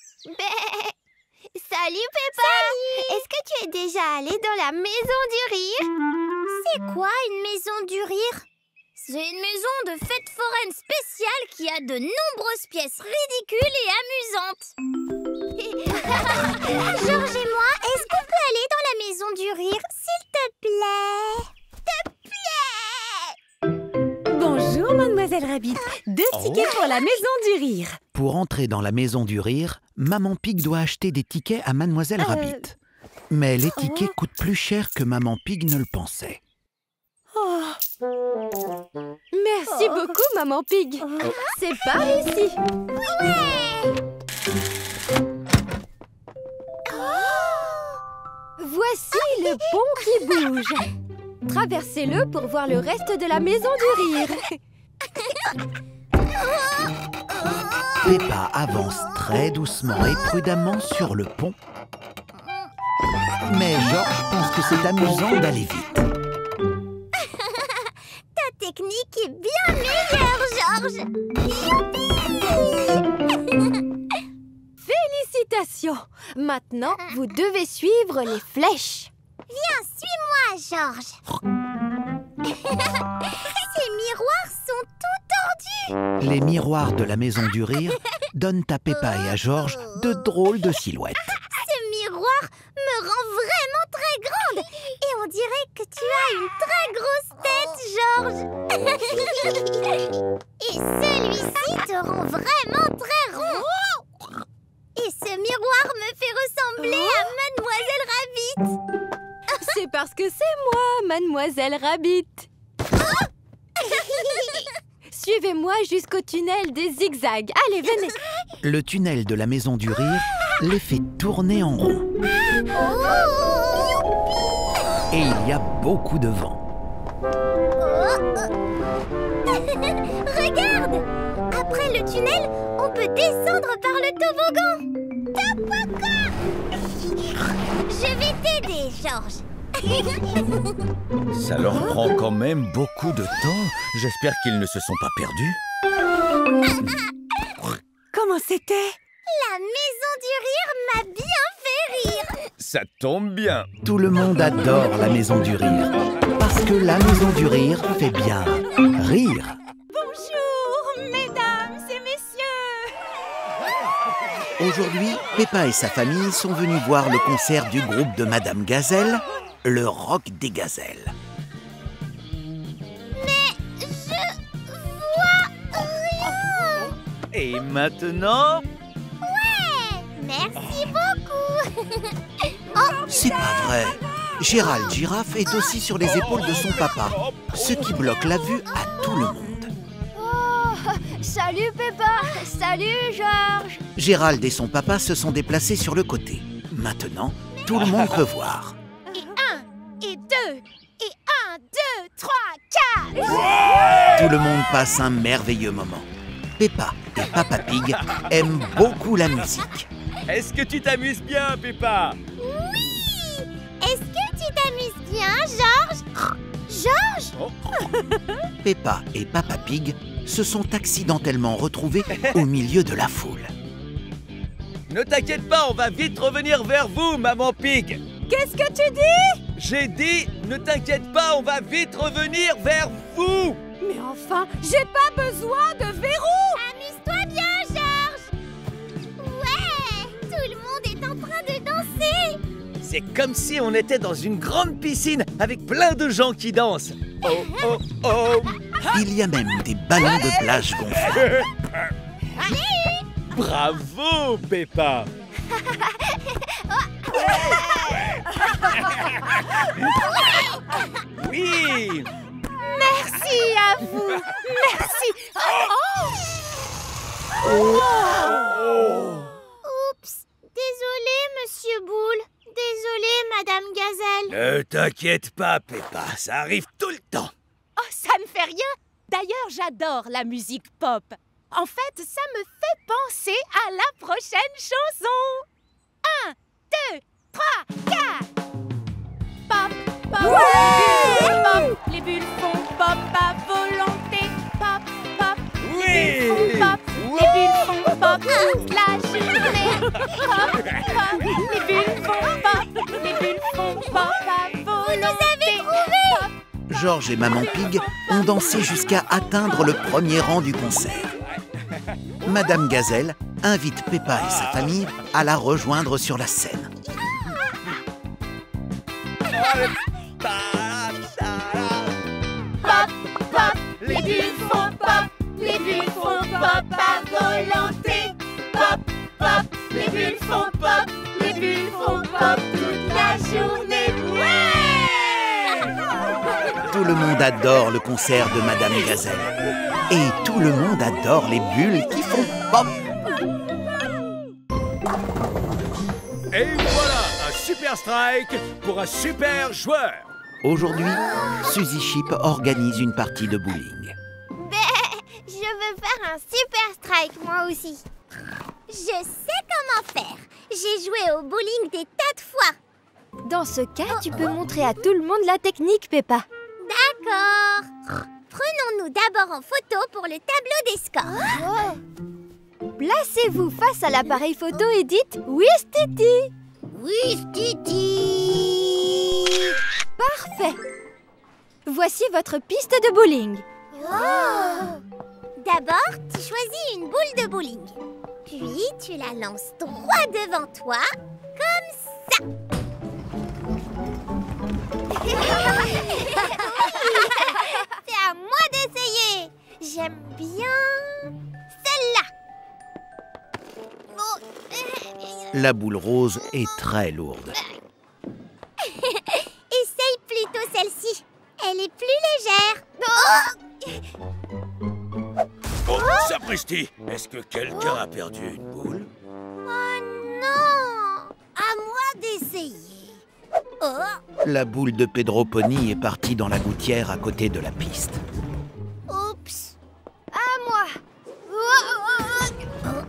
Salut, Peppa. Salut. Est-ce que tu es déjà allée dans la maison du rire? C'est quoi une maison du rire? C'est une maison de fête foraine spéciale qui a de nombreuses pièces ridicules et amusantes. Georges et moi, est-ce qu'on peut aller dans la maison du rire, s'il te plaît? Bonjour, Mademoiselle Rabbit. 2 tickets pour la maison du rire. Pour entrer dans la maison du rire, Maman Pig doit acheter des tickets à Mademoiselle Rabbit. Mais les tickets coûtent plus cher que Maman Pig ne le pensait. Merci beaucoup, Maman Pig. C'est par ici. Voici le pont qui bouge. Traversez-le pour voir le reste de la maison du rire. Peppa avance très doucement et prudemment sur le pont. Mais Georges pense que c'est amusant d'aller vite. Ta technique est bien meilleure, Georges. Félicitations. Maintenant, vous devez suivre les flèches. Viens, suis-moi, Georges. Ces miroirs sont tout tordus. Les miroirs de la maison du rire donnent à Peppa et à Georges de drôles de silhouettes. Ce miroir me rend vraiment très grande. Et on dirait que tu as une très grosse tête, Georges. Et celui-ci te rend vraiment très rond. Et ce miroir me fait ressembler à Mademoiselle Rabbit. C'est parce que c'est moi, Mademoiselle Rabbit. Suivez-moi jusqu'au tunnel des zigzags. Allez, venez. Le tunnel de la maison du rire les fait tourner en rond. Et il y a beaucoup de vent. Regarde! Après le tunnel, on peut descendre par le toboggan. Toboggan! Je vais t'aider, Georges. Ça leur prend quand même beaucoup de temps. J'espère qu'ils ne se sont pas perdus. Comment c'était? La maison du rire m'a bien fait rire. Ça tombe bien. Tout le monde adore la maison du rire. Parce que la maison du rire fait bien rire. Bonjour, mesdames et messieurs. Aujourd'hui, Peppa et sa famille sont venus voir le concert du groupe de Madame Gazelle, le Rock des Gazelles. Et maintenant, Merci beaucoup. C'est pas vrai. Gérald Girafe est aussi sur les épaules de son papa, ce qui bloque la vue à tout le monde. Oh, salut Peppa. Salut Georges. Gérald et son papa se sont déplacés sur le côté. Maintenant, tout le monde peut voir. Et 1, et 2, et 1, 2, 3, 4. Tout le monde passe un merveilleux moment. Peppa et Papa Pig aiment beaucoup la musique. est-ce que tu t'amuses bien, Peppa? Est-ce que tu t'amuses bien, Georges? Georges? Peppa et Papa Pig se sont accidentellement retrouvés au milieu de la foule. Ne t'inquiète pas, on va vite revenir vers vous, Maman Pig. Qu'est-ce que tu dis? J'ai dit, ne t'inquiète pas, on va vite revenir vers vous. Mais enfin, j'ai pas besoin de verrou! Amuse-toi bien, Georges. Ouais, tout le monde est en train de danser. C'est comme si on était dans une grande piscine avec plein de gens qui dansent. Oh, oh, oh. Il y a même des ballons de plage gonflables. Bravo, Peppa. Oui. Merci à vous. Merci. Oups. Désolé, Monsieur Boule. Désolé, Madame Gazelle. Ne t'inquiète pas, Peppa, ça arrive tout le temps. Oh, ça ne fait rien. D'ailleurs, j'adore la musique pop. En fait, ça me fait penser à la prochaine chanson. 1, 2, 3, 4. Pop, pop, les bulles font pop à volonté. Pop, pop, les bulles font pop. Les bulles font pop toute la journée. Pop, pop, les bulles font pop. Les bulles font pop à volonté. Pop. Georges et Maman Pig ont dansé jusqu'à atteindre le premier rang du concert. Madame Gazelle invite Peppa et sa famille à la rejoindre sur la scène. Pop, pop, les bulles font pop. Les bulles font pop à volonté. Pop, pop, les bulles font pop. Les bulles font pop toute la journée. Tout le monde adore le concert de Madame Gazelle. Et tout le monde adore les bulles qui font pop. Et voilà, un super strike pour un super joueur. Aujourd'hui, Suzy Chip organise une partie de bowling. Je veux faire un super strike, moi aussi. Je sais comment faire. J'ai joué au bowling des tas de fois. Dans ce cas, tu peux montrer à tout le monde la technique, Peppa. D'accord. Prenons-nous d'abord en photo pour le tableau des scores. Placez-vous face à l'appareil photo et dites « Oui, Titi !» Oui, Titi. Parfait. Voici votre piste de bowling. D'abord, tu choisis une boule de bowling. Puis, tu la lances droit devant toi, comme ça. C'est à moi d'essayer. J'aime bien celle-là. La boule rose est très lourde. Essaye plutôt celle-ci. Elle est plus légère. Oh, sapristi, est-ce que quelqu'un a perdu une boule? Oh non! À moi d'essayer. La boule de Pedro Pony est partie dans la gouttière à côté de la piste. Oups! À moi.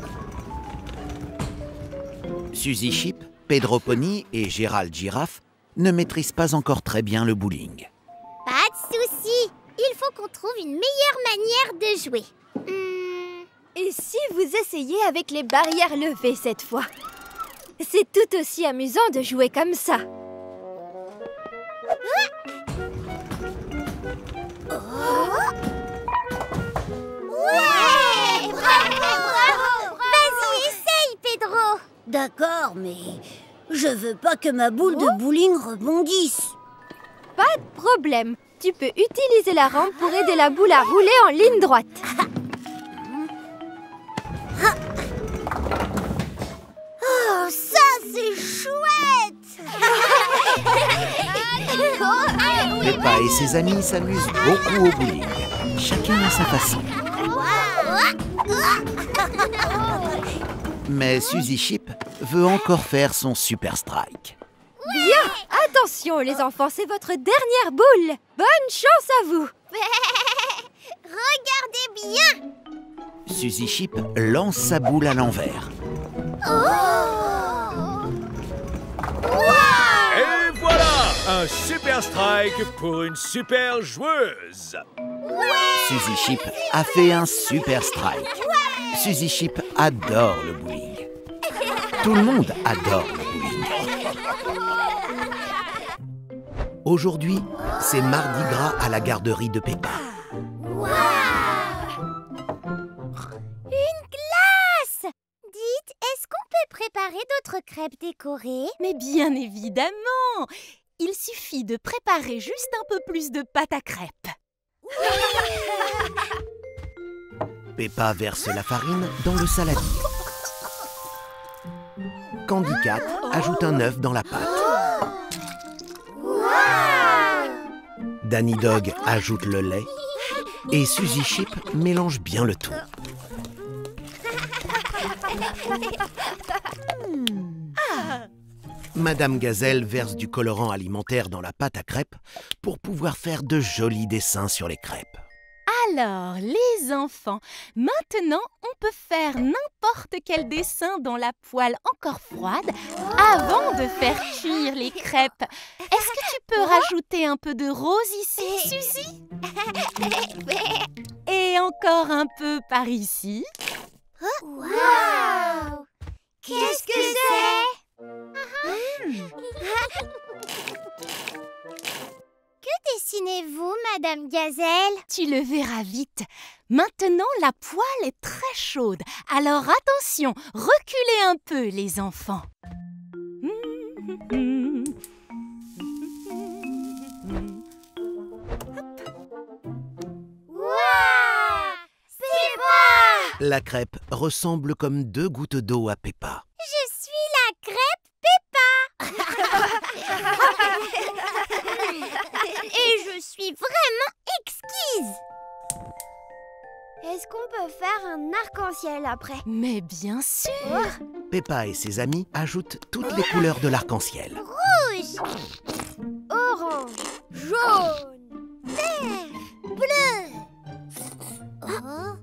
Suzy Chip, Pedro Pony et Gérald Girafe ne maîtrise pas encore très bien le bowling. Pas de souci. Il faut qu'on trouve une meilleure manière de jouer. Et si vous essayez avec les barrières levées cette fois? C'est tout aussi amusant de jouer comme ça. Ouais! Bravo! Vas-y, essaye, Pedro. D'accord, mais je veux pas que ma boule de bowling rebondisse. Pas de problème. Tu peux utiliser la rampe pour aider la boule à rouler en ligne droite. Oh, ça c'est chouette! Peppa et ses amis s'amusent beaucoup au bowling, chacun à sa façon. Mais Suzy Chip veut encore faire son super strike. Bien! Attention les enfants, c'est votre dernière boule. Bonne chance à vous. Regardez bien. Suzy Chip lance sa boule à l'envers. Et voilà, un super strike pour une super joueuse. Suzy Chip a fait un super strike. Suzy Chip adore le bowling. Tout le monde adore le bowling. Aujourd'hui, c'est Mardi Gras à la garderie de Peppa. Une glace. Dites, est-ce qu'on peut préparer d'autres crêpes décorées? Mais bien évidemment! Il suffit de préparer juste un peu plus de pâte à crêpes. Peppa verse la farine dans le saladier. Candy Cat ajoute un œuf dans la pâte. Danny Dog ajoute le lait. Et Suzy Chip mélange bien le tout. Madame Gazelle verse du colorant alimentaire dans la pâte à crêpes pour pouvoir faire de jolis dessins sur les crêpes. Alors, les enfants, maintenant, on peut faire n'importe quel dessin dans la poêle encore froide avant de faire cuire les crêpes. Est-ce que tu peux rajouter un peu de rose ici, Suzy? Et encore un peu par ici. Waouh! Qu'est-ce que c'est? Que dessinez-vous, Madame Gazelle? Tu le verras vite. Maintenant, la poêle est très chaude. Alors attention, reculez un peu, les enfants. Waouh! Peppa! La crêpe ressemble comme 2 gouttes d'eau à Peppa. Je suis la crêpe Peppa! Et je suis vraiment exquise! Est-ce qu'on peut faire un arc-en-ciel après? Mais bien sûr! Peppa et ses amis ajoutent toutes les couleurs de l'arc-en-ciel. Rouge, Orange, jaune. bleu. Oh.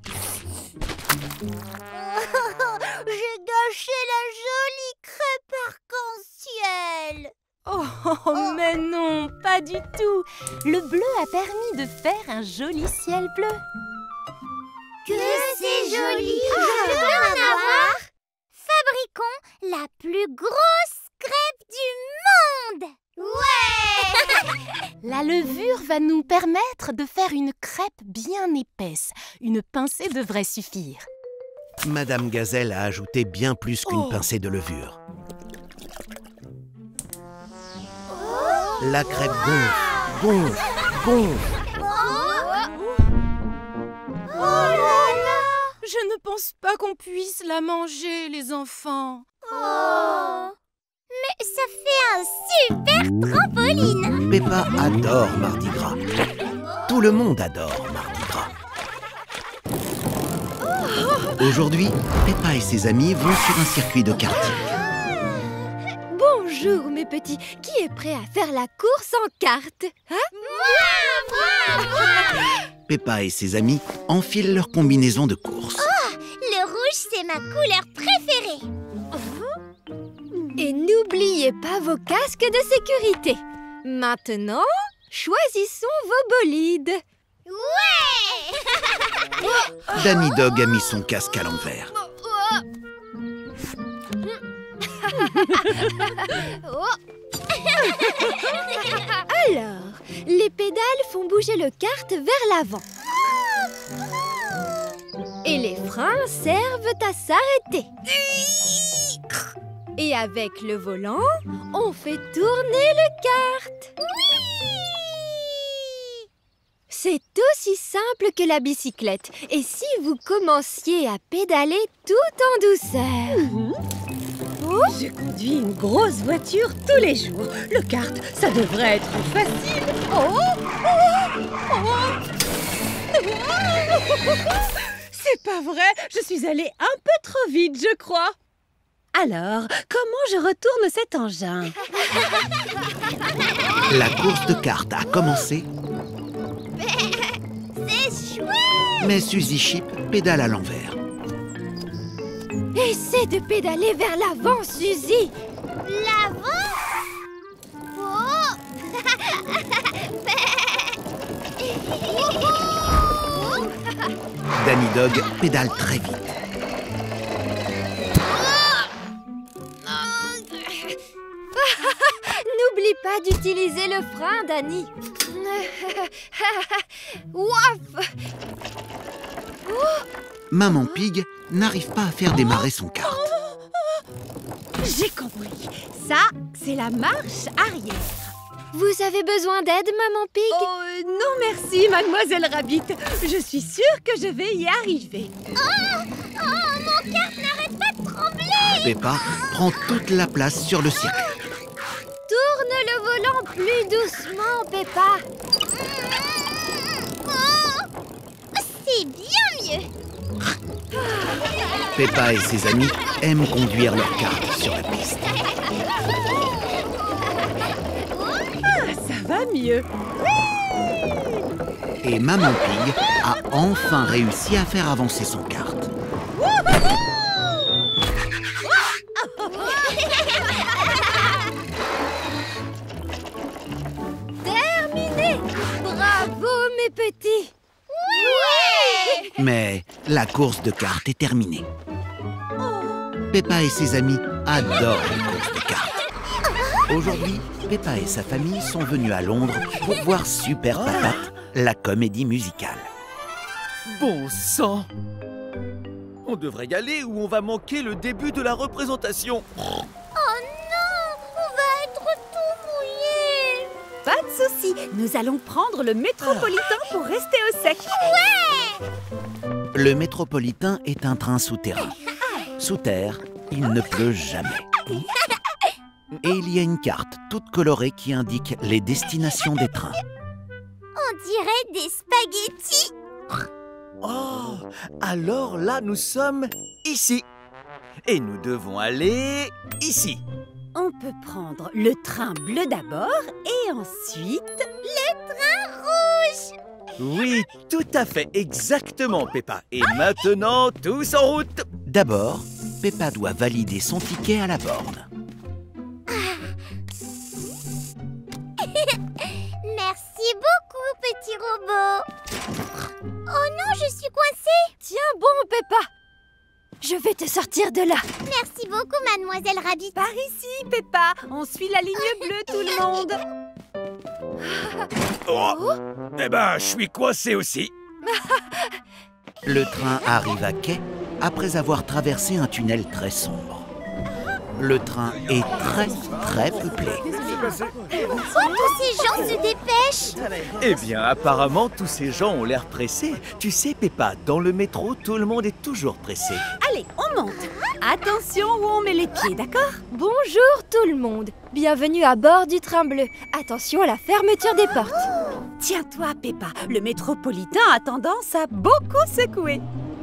J'ai gâché la jolie crêpe arc-en-ciel. Oh, mais non, pas du tout. Le bleu a permis de faire un joli ciel bleu. Que c'est joli! Je peux en avoir? Fabriquons la plus grosse crêpe du monde! Ouais! La levure va nous permettre de faire une crêpe bien épaisse. Une pincée devrait suffire. Madame Gazelle a ajouté bien plus qu'une pincée de levure. La crêpe gonfle, gonfle, gonfle. Je ne pense pas qu'on puisse la manger, les enfants. Oh! Mais ça fait un super trampoline! Peppa adore Mardi Gras. Tout le monde adore Mardi Gras. Aujourd'hui, Peppa et ses amis vont sur un circuit de karting. Bonjour mes petits, qui est prêt à faire la course en carte? Peppa et ses amis enfilent leur combinaison de course. Le rouge, c'est ma couleur préférée! Et n'oubliez pas vos casques de sécurité. Maintenant, choisissons vos bolides. Ouais. Danny Dog a mis son casque à l'envers. Alors, les pédales font bouger le kart vers l'avant. Et les freins servent à s'arrêter. Et avec le volant, on fait tourner le kart. C'est aussi simple que la bicyclette. Et si vous commenciez à pédaler tout en douceur? Je conduis une grosse voiture tous les jours. Le kart, ça devrait être facile. C'est pas vrai, je suis allée un peu trop vite, je crois. Alors, comment je retourne cet engin? La course de kart a commencé, C'est chouette. mais Suzy Chip pédale à l'envers. Essaie de pédaler vers l'avant, Suzy. L'avant. Oh. Danny Dog pédale très vite. N'oublie pas d'utiliser le frein, Danny. Ouaf! Maman Pig n'arrive pas à faire démarrer son kart. J'ai compris. Ça, c'est la marche arrière. Vous avez besoin d'aide, Maman Pig? Oh, non merci, Mademoiselle Rabbit. Je suis sûre que je vais y arriver. Mon cœur n'arrête pas de trembler. Peppa prend toute la place sur le circuit. Tourne le volant plus doucement, Peppa. C'est bien mieux. Peppa et ses amis aiment conduire leur kart sur la piste. Ah, ça va mieux. Et Maman Pig a enfin réussi à faire avancer son kart. Terminé! Bravo, mes petits! Mais la course de kart est terminée. Peppa et ses amis adorent les courses de kart. Aujourd'hui, Peppa et sa famille sont venus à Londres pour voir Super Patate, la comédie musicale. Bon sang! On devrait y aller ou on va manquer le début de la représentation. Oh non, on va être tout mouillé. Pas de souci, nous allons prendre le métropolitain pour rester au sec. Le métropolitain est un train souterrain. Sous terre, il ne pleut jamais. Et il y a une carte toute colorée qui indique les destinations des trains. On dirait des spaghettis. Oh, alors là, nous sommes ici. Et nous devons aller ici. On peut prendre le train bleu d'abord et ensuite... Oui, tout à fait, exactement, Peppa. Et maintenant, tous en route. D'abord, Peppa doit valider son ticket à la borne. Merci beaucoup, petit robot. Oh non, je suis coincée. Tiens bon, Peppa. Je vais te sortir de là. Merci beaucoup, mademoiselle Rabbit. Par ici, Peppa. On suit la ligne bleue, tout le monde. Oh, eh ben, je suis coincé aussi. Le train arrive à quai après avoir traversé un tunnel très sombre. Le train est très peuplé. Tous ces gens se dépêchent. Eh bien, apparemment, tous ces gens ont l'air pressés. Tu sais, Peppa, dans le métro, tout le monde est toujours pressé. Allez, on monte. Attention où on met les pieds, d'accord? Bonjour tout le monde. Bienvenue à bord du train bleu. Attention à la fermeture des portes. Tiens-toi, Peppa. Le métropolitain a tendance à beaucoup secouer.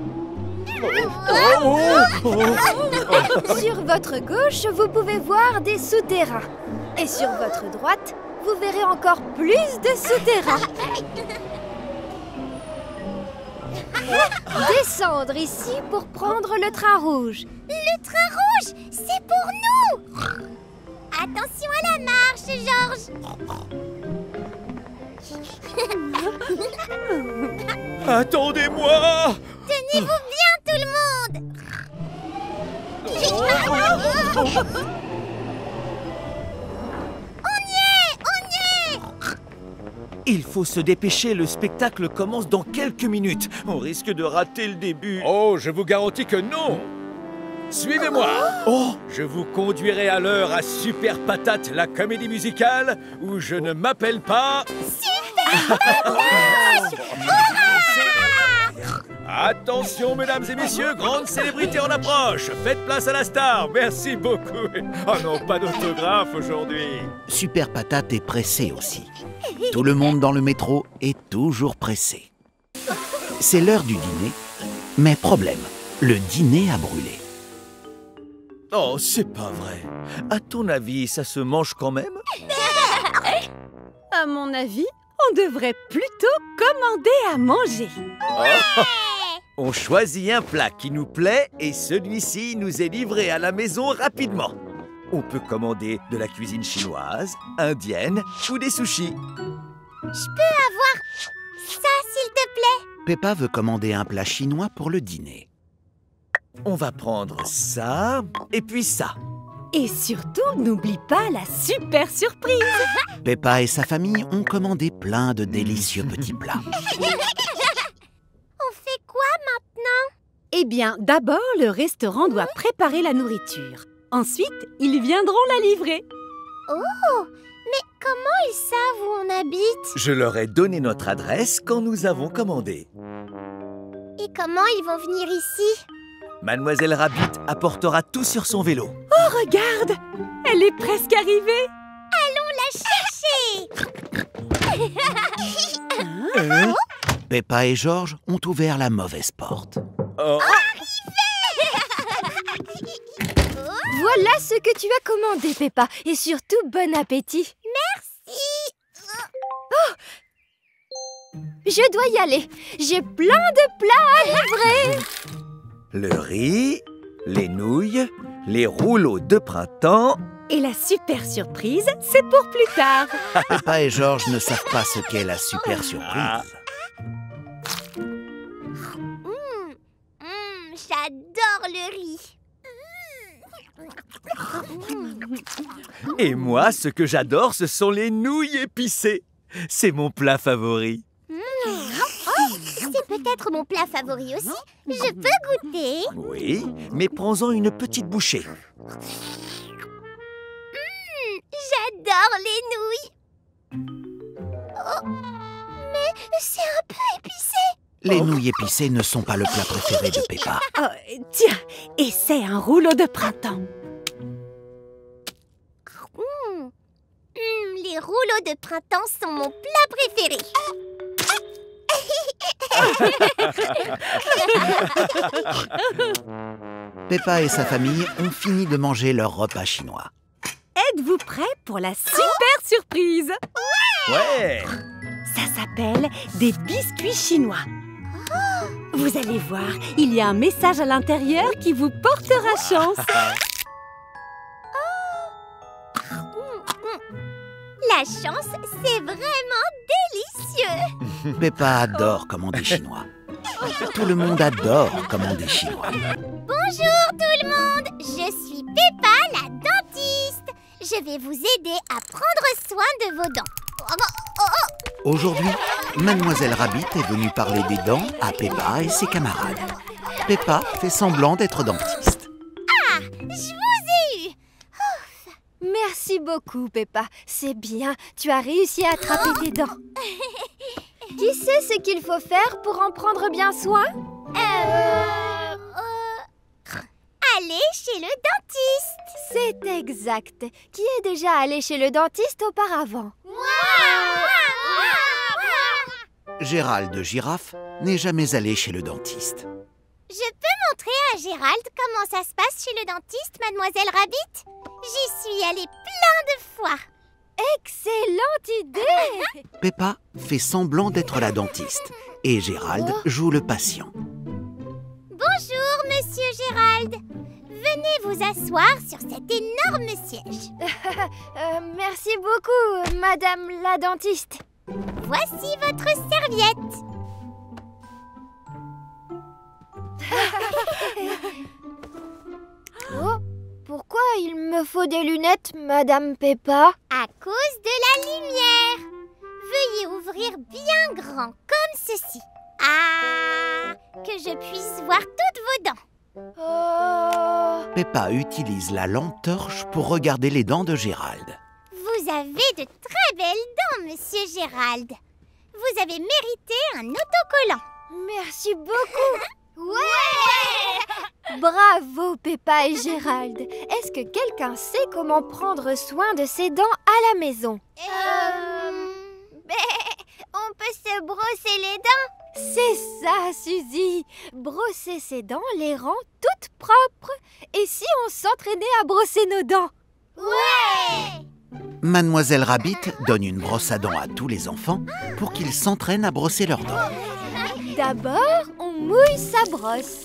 Sur votre gauche, vous pouvez voir des souterrains. Et sur votre droite, vous verrez encore plus de souterrains. Descendre ici pour prendre le train rouge. Le train rouge, c'est pour nous! Attention à la marche, Georges! Attendez-moi! Tenez-vous bien, tout le monde! Il faut se dépêcher, le spectacle commence dans quelques minutes. On risque de rater le début. Oh, je vous garantis que non! Suivez-moi! Oh, Je vous conduirai à l'heure à Super Patate, la comédie musicale, où je ne m'appelle pas... Attention, mesdames et messieurs, grande célébrité en approche. Faites place à la star. Merci beaucoup. Oh non, pas d'autographe aujourd'hui. Super Patate est pressé aussi. Tout le monde dans le métro est toujours pressé. C'est l'heure du dîner, mais problème, le dîner a brûlé. oh, c'est pas vrai. À ton avis, ça se mange quand même? À mon avis, on devrait plutôt commander à manger. On choisit un plat qui nous plaît et celui-ci nous est livré à la maison rapidement. On peut commander de la cuisine chinoise, indienne ou des sushis. Je peux avoir ça, s'il te plaît? Peppa veut commander un plat chinois pour le dîner. On va prendre ça et puis ça. Et surtout, n'oublie pas la super surprise. Peppa et sa famille ont commandé plein de délicieux petits plats. On fait quoi maintenant? Eh bien, d'abord, le restaurant doit préparer la nourriture. Ensuite, ils viendront la livrer. Oh! Mais comment ils savent où on habite? Je leur ai donné notre adresse quand nous avons commandé. Et comment ils vont venir ici? Mademoiselle Rabbit apportera tout sur son vélo. Oh, regarde! Elle est presque arrivée. La chercher! Peppa et Georges ont ouvert la mauvaise porte. Oh, Voilà ce que tu as commandé, Peppa. Et surtout, bon appétit. Je dois y aller. J'ai plein de plats à livrer. le riz, les nouilles, les rouleaux de printemps. Et la super surprise, c'est pour plus tard. Peppa et Georges ne savent pas ce qu'est la super surprise. J'adore le riz. Et moi, ce que j'adore, ce sont les nouilles épicées. C'est mon plat favori. C'est peut-être mon plat favori aussi. Je peux goûter? Oui, mais prends-en une petite bouchée. J'adore les nouilles. Oh, mais c'est un peu épicé. Les nouilles épicées ne sont pas le plat préféré de Peppa. Oh, tiens, essaie un rouleau de printemps. Les rouleaux de printemps sont mon plat préféré. Peppa et sa famille ont fini de manger leur repas chinois. Êtes-vous prêts pour la super surprise? Ouais. Ça s'appelle des biscuits chinois. Vous allez voir, il y a un message à l'intérieur qui vous portera chance. La chance, c'est vraiment délicieux. Peppa adore commander chinois. Tout le monde adore commander chinois. Bonjour tout le monde, je suis Peppa la dentiste. Je vais vous aider à prendre soin de vos dents. Aujourd'hui, Mademoiselle Rabbit est venue parler des dents à Peppa et ses camarades. Peppa fait semblant d'être dentiste. Je vous ai eu. Merci beaucoup, Peppa. C'est bien, tu as réussi à attraper tes dents. Qui sait ce qu'il faut faire pour en prendre bien soin? Aller chez le dentiste. C'est exact. Qui est déjà allé chez le dentiste auparavant? Gérald de Girafe n'est jamais allé chez le dentiste. Je peux montrer à Gérald comment ça se passe chez le dentiste, Mademoiselle Rabbit? J'y suis allée plein de fois. Excellente idée! Peppa fait semblant d'être la dentiste et Gérald joue le patient. Bonjour, monsieur Gérald. Venez vous asseoir sur cet énorme siège. Merci beaucoup, madame la dentiste. Voici votre serviette. Oh, pourquoi il me faut des lunettes, madame Peppa? À cause de la lumière. Veuillez ouvrir bien grand, comme ceci. Ah, que je puisse voir toutes vos dents. Peppa utilise la lampe torche pour regarder les dents de Gérald. Vous avez de très belles dents, monsieur Gérald. Vous avez mérité un autocollant. Merci beaucoup. Ouais! Bravo, Peppa et Gérald. Est-ce que quelqu'un sait comment prendre soin de ses dents à la maison? On peut se brosser les dents. C'est ça, Suzy. Brosser ses dents les rend toutes propres. Et si on s'entraînait à brosser nos dents? Ouais! Mademoiselle Rabbit donne une brosse à dents à tous les enfants pour qu'ils s'entraînent à brosser leurs dents. D'abord, on mouille sa brosse.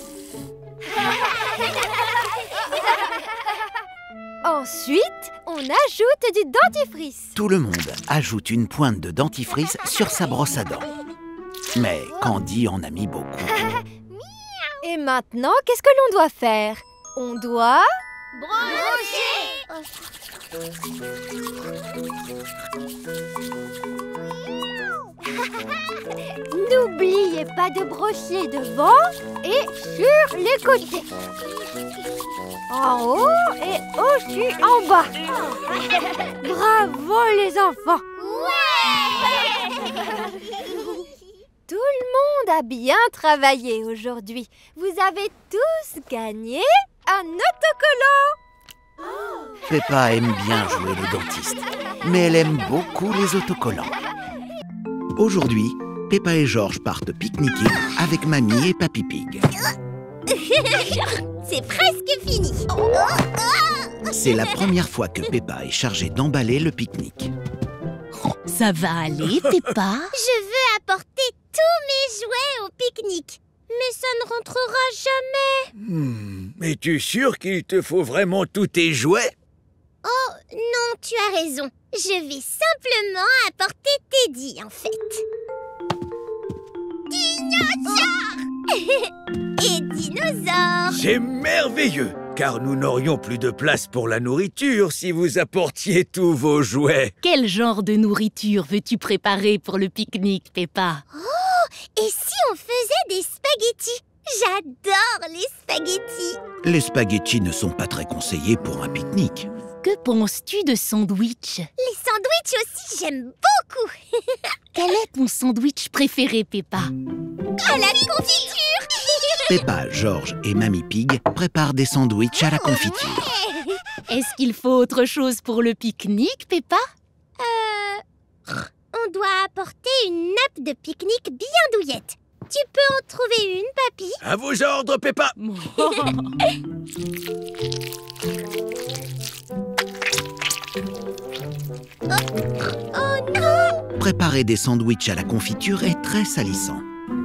Ensuite, on ajoute du dentifrice. Tout le monde ajoute une pointe de dentifrice sur sa brosse à dents. Mais Candy en a mis beaucoup. Et maintenant, qu'est-ce que l'on doit faire? On doit... N'oubliez pas de brosser devant et sur les côtés. En haut et aussi en bas. Bravo les enfants. Tout le monde a bien travaillé aujourd'hui. Vous avez tous gagné un autocollant. Peppa aime bien jouer le dentiste, mais elle aime beaucoup les autocollants. Aujourd'hui, Peppa et George partent pique-niquer avec Mamie et Papy Pig. C'est presque fini. C'est la première fois que Peppa est chargée d'emballer le pique-nique. Ça va aller, Peppa? Je veux apporter tous mes jouets au pique-nique. Mais ça ne rentrera jamais. Es-tu sûr qu'il te faut vraiment tous tes jouets? Oh, non, tu as raison. Je vais simplement apporter Teddy, en fait. Dinosaure et dinosaure. C'est merveilleux, car nous n'aurions plus de place pour la nourriture si vous apportiez tous vos jouets. Quel genre de nourriture veux-tu préparer pour le pique-nique, Peppa? Et si on faisait des spaghettis? J'adore les spaghettis. Les spaghettis ne sont pas très conseillés pour un pique-nique. Que penses-tu de sandwich? Les sandwichs aussi, j'aime beaucoup. Quel est ton sandwich préféré, Peppa? À la confiture. Peppa, George et Mamie Pig préparent des sandwichs à la confiture. Est-ce qu'il faut autre chose pour le pique-nique, Peppa? On doit apporter une nappe de pique-nique bien douillette. Tu peux en trouver une, Papy? À vos ordres, Peppa. Oh non! Préparer des sandwichs à la confiture est très salissant.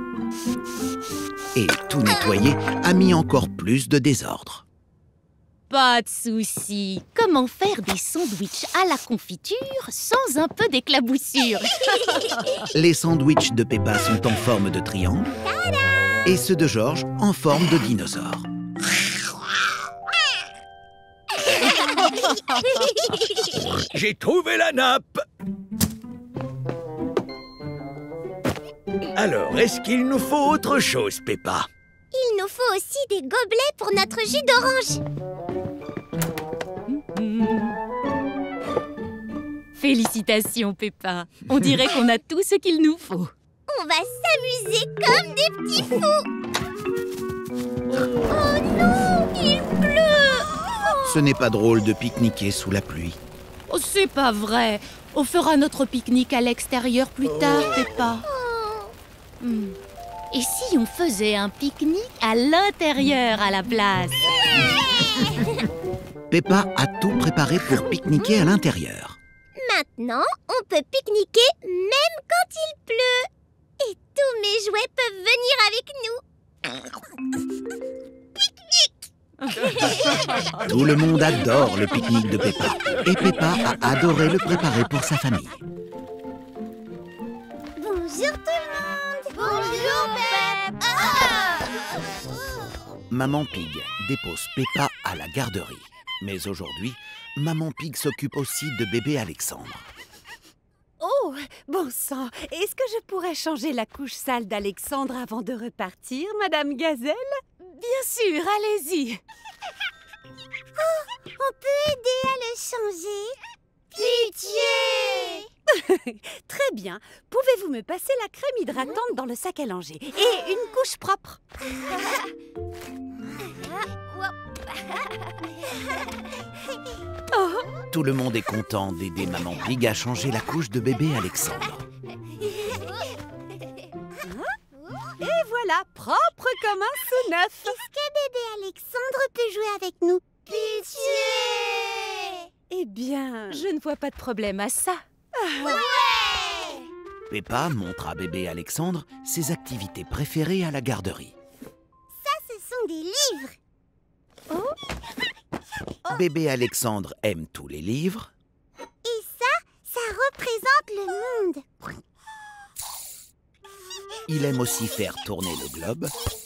Et tout nettoyer a mis encore plus de désordre. Pas de souci. Comment faire des sandwichs à la confiture sans un peu d'éclaboussure? Les sandwichs de Peppa sont en forme de triangle et ceux de George en forme de dinosaure. J'ai trouvé la nappe. Alors, est-ce qu'il nous faut autre chose, Peppa? Il nous faut aussi des gobelets pour notre jus d'orange. Félicitations, Peppa. On dirait qu'on a tout ce qu'il nous faut. On va s'amuser comme des petits fous. Oh non, il pleut. Ce n'est pas drôle de pique-niquer sous la pluie. Oh, c'est pas vrai. On fera notre pique-nique à l'extérieur plus tard, Peppa. Et si on faisait un pique-nique à l'intérieur à la place? Peppa a tout préparé pour pique-niquer à l'intérieur. Maintenant, on peut pique-niquer même quand il pleut. Et Tous mes jouets peuvent venir avec nous. Tout le monde adore le pique-nique de Peppa. Et Peppa a adoré le préparer pour sa famille. Bonjour tout le monde. Bonjour, Pep. Maman Pig dépose Peppa à la garderie. Mais aujourd'hui, Maman Pig s'occupe aussi de bébé Alexandre. Oh, bon sang, est-ce que je pourrais changer la couche sale d'Alexandre avant de repartir, Madame Gazelle? Bien sûr, allez-y. On peut aider à le changer? Pitié! Très bien. Pouvez-vous me passer la crème hydratante dans le sac à langer et une couche propre? Oh, Tout le monde est content d'aider Maman Pig à changer la couche de bébé Alexandre. et voilà, propre comme un sous neuf. Est-ce que bébé Alexandre peut jouer avec nous? Pitié! Eh bien, Je ne vois pas de problème à ça. Peppa montre à bébé Alexandre ses activités préférées à la garderie. Ce sont des livres. Bébé Alexandre aime tous les livres. Et ça représente le monde. Il aime aussi faire tourner le globe.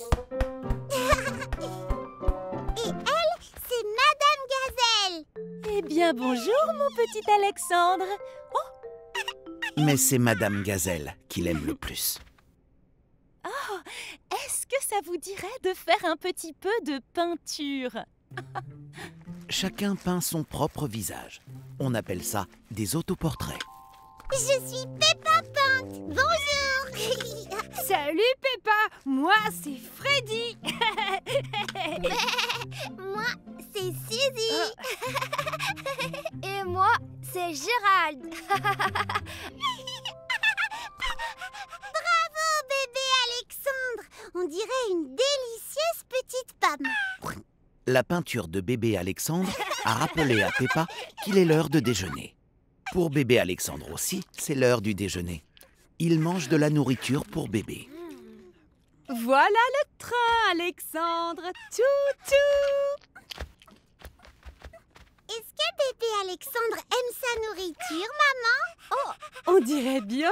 Et elle, c'est Madame Gazelle. Eh bien, bonjour, mon petit Alexandre. Mais c'est Madame Gazelle qui l'aime le plus. Est-ce que ça vous dirait de faire un petit peu de peinture? Chacun peint son propre visage. On appelle ça des autoportraits. Je suis Peppa Pinte. Bonjour. Salut Peppa, moi c'est Freddy. Moi, c'est Suzy. Et moi, c'est Gérald. Bravo bébé Alexandre. On dirait une délicieuse petite pomme. La peinture de bébé Alexandre a rappelé à Peppa qu'il est l'heure de déjeuner. Pour bébé Alexandre aussi, c'est l'heure du déjeuner. Il mange de la nourriture pour bébé. Voilà le train, Alexandre. Toutou. Est-ce que bébé Alexandre aime sa nourriture, maman? On dirait bien.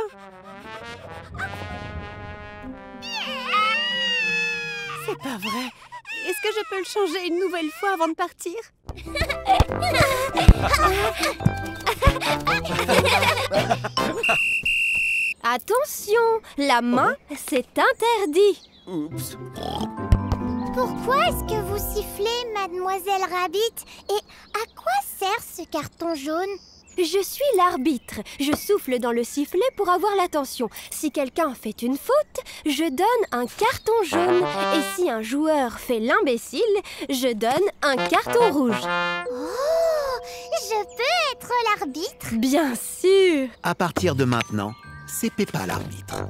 C'est pas vrai. Est-ce que je peux le changer une nouvelle fois avant de partir? Attention, la main, c'est interdit. Oups. Pourquoi est-ce que vous sifflez, Mademoiselle Rabbit? Et à quoi sert ce carton jaune? Je suis l'arbitre. Je souffle dans le sifflet pour avoir l'attention. Si quelqu'un fait une faute, je donne un carton jaune. Et si un joueur fait l'imbécile, je donne un carton rouge. Oh, je peux être l'arbitre? Bien sûr. À partir de maintenant, c'est Peppa l'arbitre.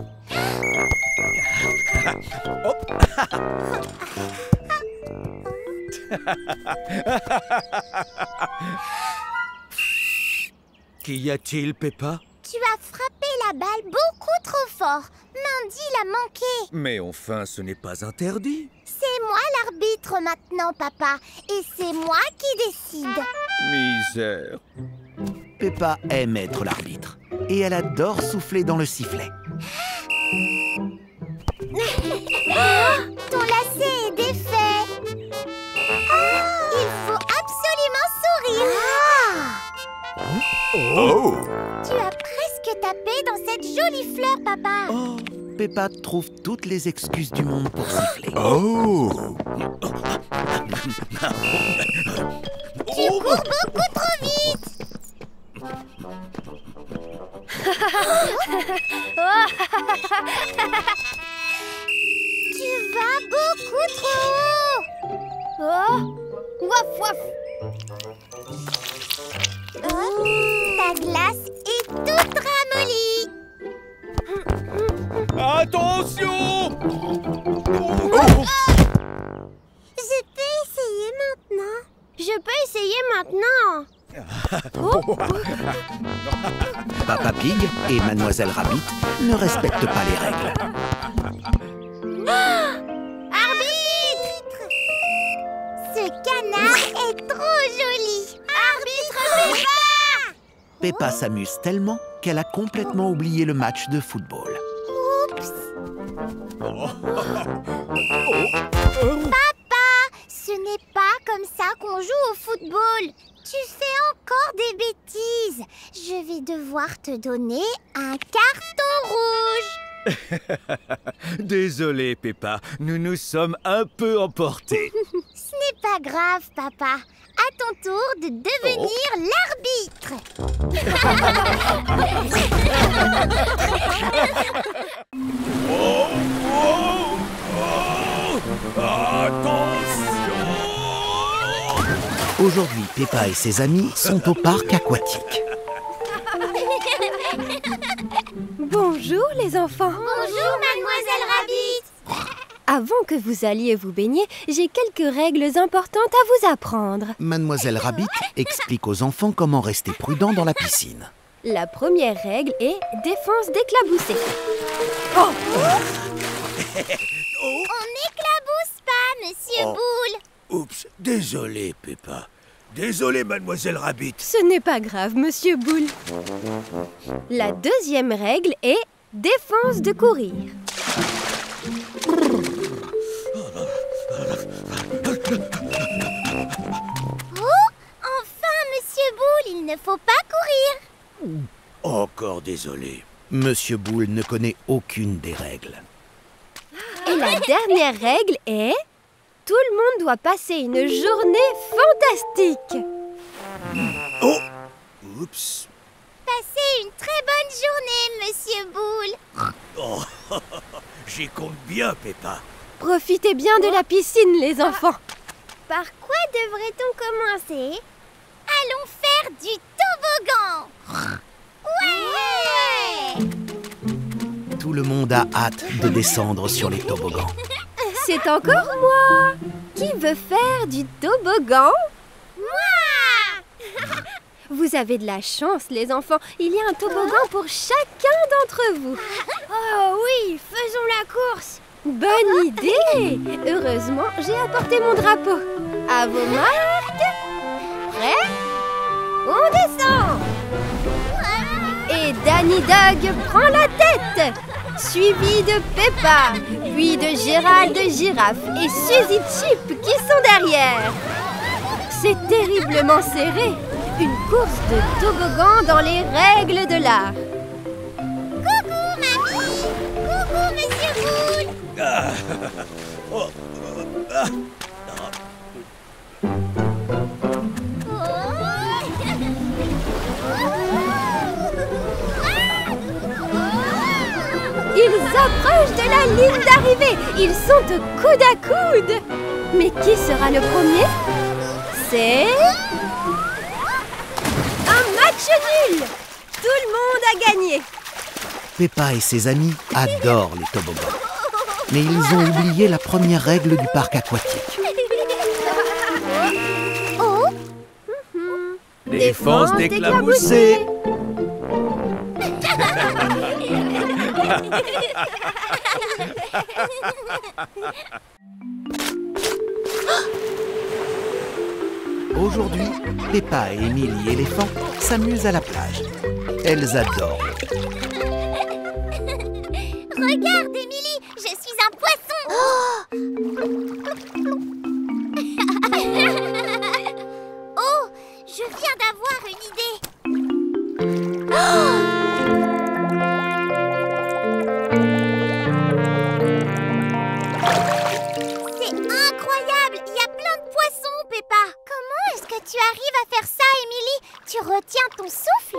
Qu'y a-t-il, Peppa? Tu as frappé la balle beaucoup trop fort. Mandy l'a manqué. Mais enfin, ce n'est pas interdit. C'est moi l'arbitre maintenant, papa. Et c'est moi qui décide. Misère. Peppa aime être l'arbitre. Et elle adore souffler dans le sifflet. Ton lacet est défait. Il faut absolument sourire. Oh! Tu as presque tapé dans cette jolie fleur, papa. Oh, Peppa trouve toutes les excuses du monde pour siffler. Oh! Tu cours beaucoup trop vite. Tu vas beaucoup trop haut. Oh, waf waf. Ta glace est toute ramollie. Attention! Je peux essayer maintenant. Je peux essayer maintenant. Papa Pig et Mademoiselle Rabbit ne respectent pas les règles. Arbitre! Ce canard est trop joli. Arbitre Peppa! Peppa s'amuse tellement qu'elle a complètement oublié le match de football. Papa, ce n'est pas comme ça qu'on joue au football. Tu fais encore des bêtises. Je vais devoir te donner un carton rouge. Désolé, Peppa, nous nous sommes un peu emportés. Ce n'est pas grave, papa. À ton tour de devenir l'arbitre. Attention! Aujourd'hui, Peppa et ses amis sont au parc aquatique. Bonjour les enfants. Bonjour, Mademoiselle Rabbit. Avant que vous alliez vous baigner, j'ai quelques règles importantes à vous apprendre. Mademoiselle Rabbit explique aux enfants comment rester prudent dans la piscine. La première règle est défense d'éclabousser. On n'éclabousse pas, Monsieur Boule. Oups, désolé, Peppa. Désolé, Mademoiselle Rabbit. Ce n'est pas grave, Monsieur Boule. La deuxième règle est défense de courir. Oh, enfin, Monsieur Boule, il ne faut pas courir. Encore désolé. Monsieur Boule ne connaît aucune des règles. Et la dernière règle est tout le monde doit passer une journée fantastique. Oh! Oups! Passez une très bonne journée, Monsieur Boule. Oh, j'y compte bien, Peppa. Profitez bien de la piscine, les enfants. Par quoi devrait-on commencer? Allons faire du toboggan. Ouais! Tout le monde a hâte de descendre sur les toboggans. C'est encore moi. Qui veut faire du toboggan? Moi! Vous avez de la chance, les enfants. Il y a un toboggan pour chacun d'entre vous. Oh oui, faisons la course. Bonne idée! Heureusement, j'ai apporté mon drapeau. À vos marques. Prêts? On descend! Et Danny Dog prend la tête, suivi de Peppa, puis de Gérald Girafe et Suzy Chip qui sont derrière. C'est terriblement serré. Une course de toboggan dans les règles de l'art. Coucou, mamie. Coucou, Monsieur Boule. Ils approchent de la ligne d'arrivée. Ils sont au coude à coude. Mais qui sera le premier? C'est... un match nul. Tout le monde a gagné. Peppa et ses amis adorent les toboggans. Mais ils ont oublié la première règle du parc aquatique. Oh, Défense d'éclabousser. Aujourd'hui, Peppa et Emily éléphant s'amusent à la plage. Elles adorent l'eau. regarde, Emily, je suis un poisson. Oh, je viens d'avoir une idée. C'est incroyable, il y a plein de poissons, Peppa. Comment est-ce que tu arrives à faire ça, Emily? Tu retiens ton souffle?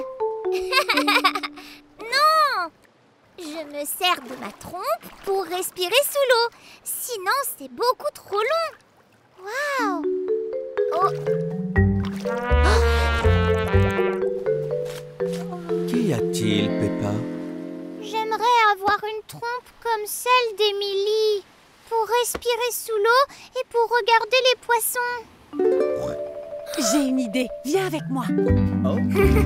Non! Je me sers de ma trompe pour respirer sous l'eau. Sinon, c'est beaucoup trop long. Waouh! Oh. Qu'y a-t-il, Peppa? J'aimerais avoir une trompe comme celle d'Emily pour respirer sous l'eau et pour regarder les poissons. J'ai une idée. Viens avec moi. Oh.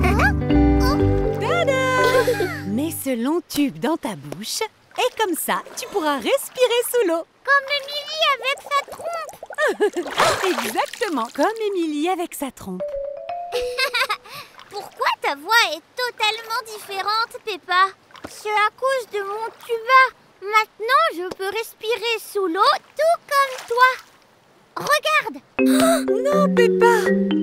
Tada! Mets ce long tube dans ta bouche et comme ça, tu pourras respirer sous l'eau. Comme Émilie avec sa trompe. Exactement, comme Émilie avec sa trompe. Pourquoi ta voix est totalement différente, Peppa? C'est à cause de mon tuba. Maintenant, je peux respirer sous l'eau tout comme toi. Regarde! Oh, non, Peppa!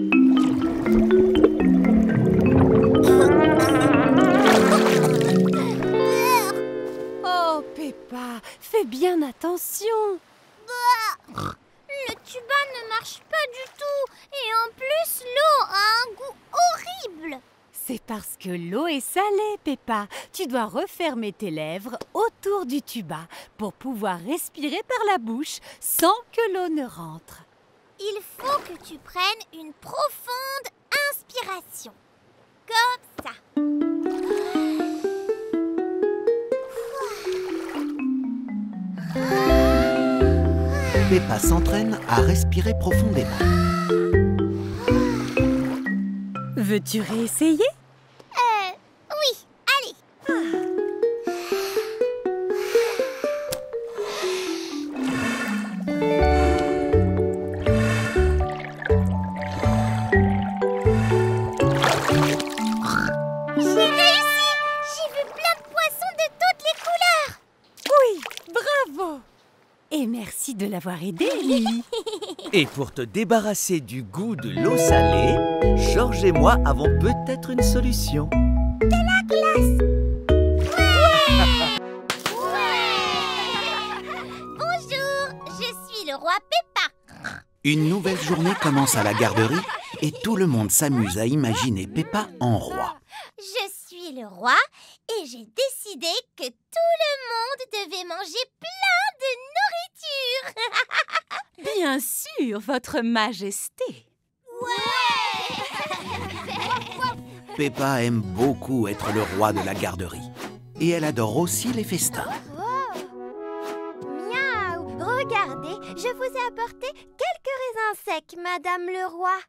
Oh, Peppa, fais bien attention. Le tuba ne marche pas du tout. Et en plus, l'eau a un goût horrible. C'est parce que l'eau est salée, Peppa. Tu dois refermer tes lèvres autour du tuba pour pouvoir respirer par la bouche sans que l'eau ne rentre. Il faut que tu prennes une profonde inspiration. Comme ça. Peppa s'entraîne à respirer profondément. Veux-tu réessayer? Oui, allez. J'ai réussi! J'ai vu plein de poissons de toutes les couleurs. Oui, bravo! Et merci de l'avoir aidé, Lily. Et pour te débarrasser du goût de l'eau salée, Georges et moi avons peut-être une solution. Bonjour, je suis le roi Peppa. Une nouvelle journée commence à la garderie et tout le monde s'amuse à imaginer Peppa en roi. Je suis le roi et j'ai décidé que tout le monde devait manger plein de nourriture. Bien sûr, votre majesté. Peppa aime beaucoup être le roi de la garderie. Et elle adore aussi les festins. Miaou! Regardez, je vous ai apporté quelques raisins secs, Madame le roi.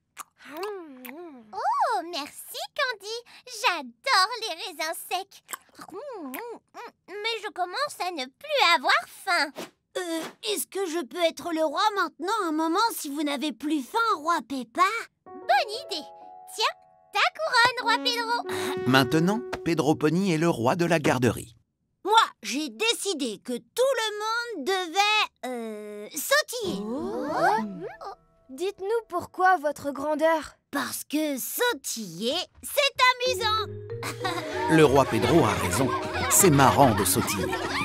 Oh, merci Candy. J'adore les raisins secs. Mais je commence à ne plus avoir faim. Est-ce que je peux être le roi maintenant un moment si vous n'avez plus faim, roi Peppa? Bonne idée. Tiens, ta couronne, roi Pedro. Maintenant, Pedro Pony est le roi de la garderie. Moi, j'ai décidé que tout le monde devait sautiller. Dites-nous pourquoi, votre grandeur. Parce que sautiller, c'est amusant. Le roi Pedro a raison. C'est marrant de sautiller.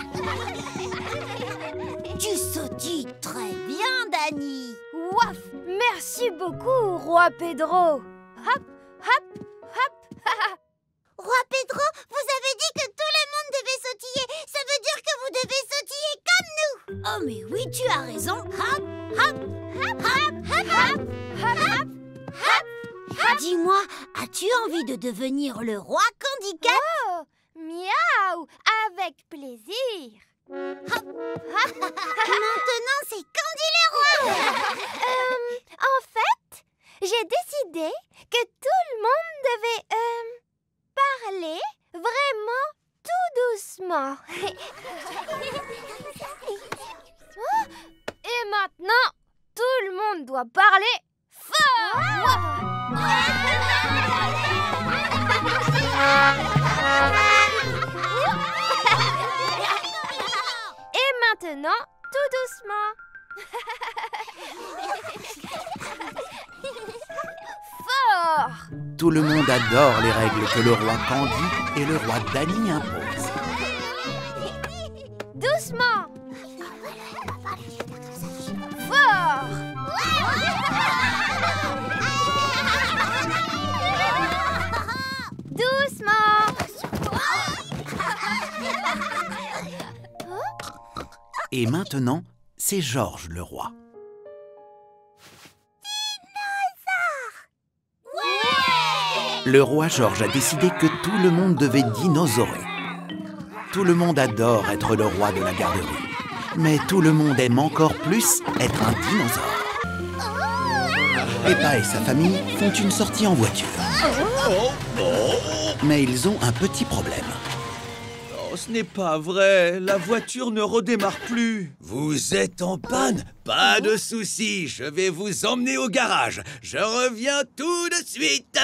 Tu sautilles très bien, Dani. Waf! Merci beaucoup, roi Pedro. Hop, hop, hop. Roi Pedro, vous avez dit que tout le monde devait sautiller. Ça veut dire que vous devez sautiller comme nous. Oh, mais oui, tu as raison. Hop, hop, hop, hop, hop, hop, hop, hop, hop. Dis-moi, as-tu envie de devenir le roi Candy Cat? Oh, miaou! Avec plaisir. Maintenant, c'est Candy le roi. En fait, j'ai décidé que tout le monde devait parler vraiment tout doucement. Et maintenant, tout le monde doit parler fort. Et maintenant, tout doucement. Fort. Tout le monde adore les règles que le roi Candy et le roi Danny imposent. Doucement. Fort. Doucement. Et maintenant, c'est Georges le roi. Le roi Georges a décidé que tout le monde devait dinosaurer. Tout le monde adore être le roi de la garderie. Mais tout le monde aime encore plus être un dinosaure. Peppa et sa famille font une sortie en voiture. Mais ils ont un petit problème. Oh, ce n'est pas vrai. La voiture ne redémarre plus. Vous êtes en panne? Pas de souci, je vais vous emmener au garage. Je reviens tout de suite.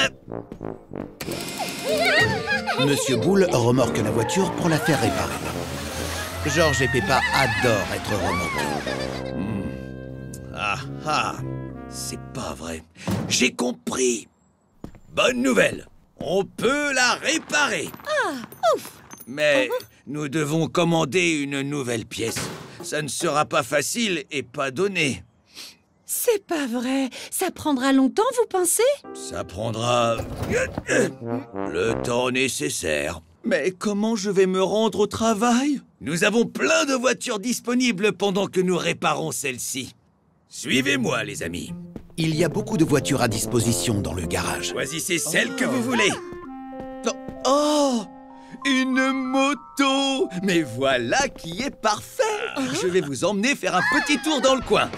Monsieur Boule remorque la voiture pour la faire réparer. George et Peppa adorent être remorqués. Ah, c'est pas vrai. J'ai compris. Bonne nouvelle, on peut la réparer. Mais nous devons commander une nouvelle pièce. Ça ne sera pas facile et pas donné. C'est pas vrai. Ça prendra longtemps, vous pensez? Ça prendra le temps nécessaire. Mais comment je vais me rendre au travail? Nous avons plein de voitures disponibles pendant que nous réparons celle-ci. Suivez-moi, les amis. Il y a beaucoup de voitures à disposition dans le garage. Choisissez celle que vous voulez. Oh, une moto! Mais voilà qui est parfait! Je vais vous emmener faire un petit tour dans le coin.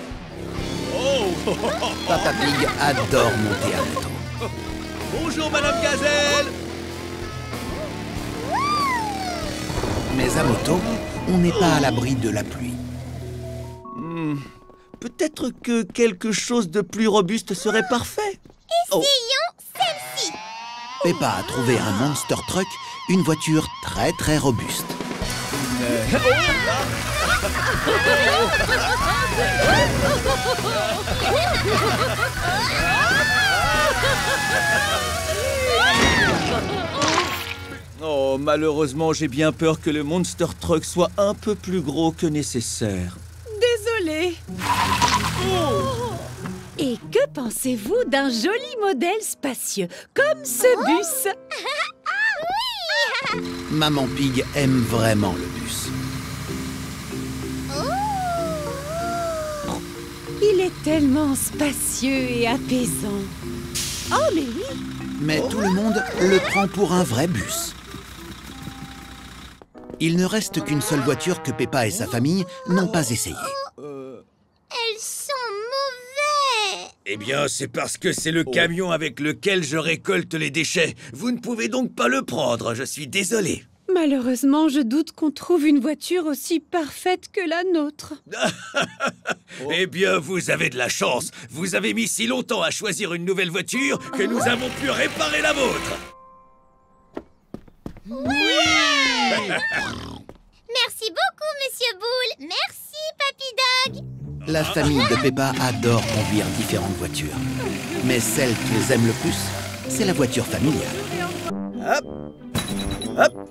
Papa Pig adore monter à moto. Bonjour, Madame Gazelle! Mais à moto, on n'est pas à l'abri de la pluie. Peut-être que quelque chose de plus robuste serait parfait. Essayons celle-ci. Peppa a trouvé un Monster Truck, une voiture très très robuste. Oh, malheureusement, j'ai bien peur que le Monster Truck soit un peu plus gros que nécessaire. Désolée. Et que pensez-vous d'un joli modèle spacieux, comme ce bus? Maman Pig aime vraiment le bus. Il est tellement spacieux et apaisant. Oh, mais oui. Mais tout le monde le prend pour un vrai bus. Il ne reste qu'une seule voiture que Peppa et sa famille n'ont pas essayée. Elles sont mauvaises. Eh bien, c'est parce que c'est le camion avec lequel je récolte les déchets. Vous ne pouvez donc pas le prendre, je suis désolé. Malheureusement, je doute qu'on trouve une voiture aussi parfaite que la nôtre. Eh bien, vous avez de la chance. Vous avez mis si longtemps à choisir une nouvelle voiture que nous avons pu réparer la vôtre. Merci beaucoup, Monsieur Boule. Merci, Papy Dog. La famille de Peppa adore conduire différentes voitures. Mais celle qu'ils aiment le plus, c'est la voiture familiale. Hop, hop.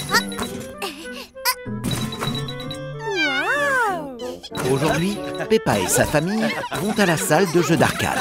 Aujourd'hui, Peppa et sa famille vont à la salle de jeux d'arcade.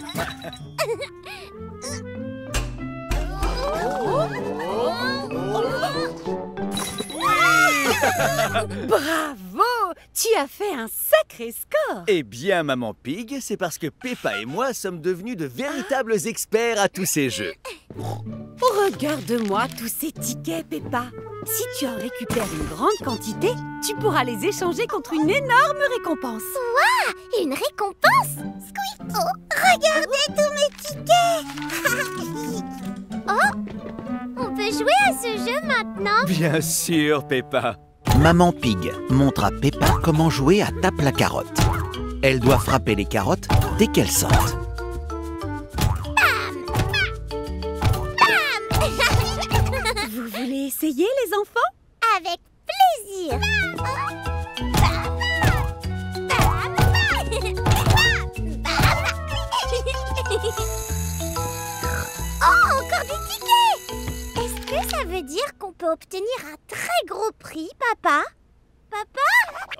Bravo! Tu as fait un sacré score! Eh bien, Maman Pig, c'est parce que Peppa et moi sommes devenus de véritables experts à tous ces jeux. Regarde-moi tous ces tickets, Peppa. Si tu en récupères une grande quantité, tu pourras les échanger contre une énorme récompense. Une récompense? Squeak! Oh, regardez tous mes tickets. Oh, on peut jouer à ce jeu maintenant? Bien sûr, Peppa. Maman Pig montre à Peppa comment jouer à tape la carotte. Elle doit frapper les carottes dès qu'elles sortent. Vous voulez essayer, les enfants? Avec plaisir. Oh, encore des tickets! Est-ce que ça veut dire qu'on peut obtenir un très gros prix, papa? Papa?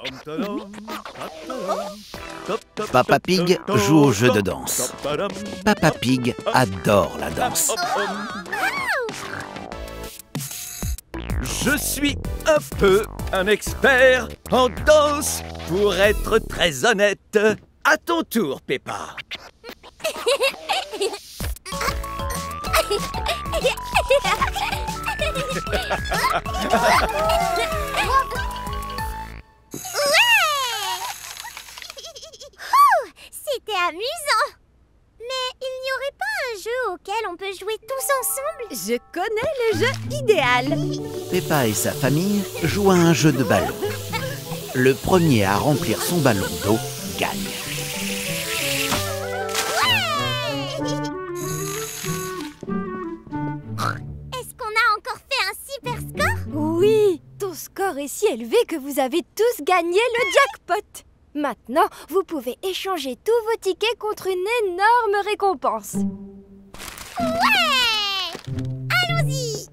Papa Pig joue au jeu de danse. Papa Pig adore la danse. Je suis un peu un expert en danse, pour être très honnête. À ton tour, Peppa. C'était amusant. Mais jeu auquel on peut jouer tous ensemble? Je connais le jeu idéal. Peppa et sa famille jouent à un jeu de ballon. Le premier à remplir son ballon d'eau gagne. Est-ce qu'on a encore fait un super score? Oui, ton score est si élevé que vous avez tous gagné le jackpot. Maintenant, vous pouvez échanger tous vos tickets contre une énorme récompense. Ouais! Allons-y!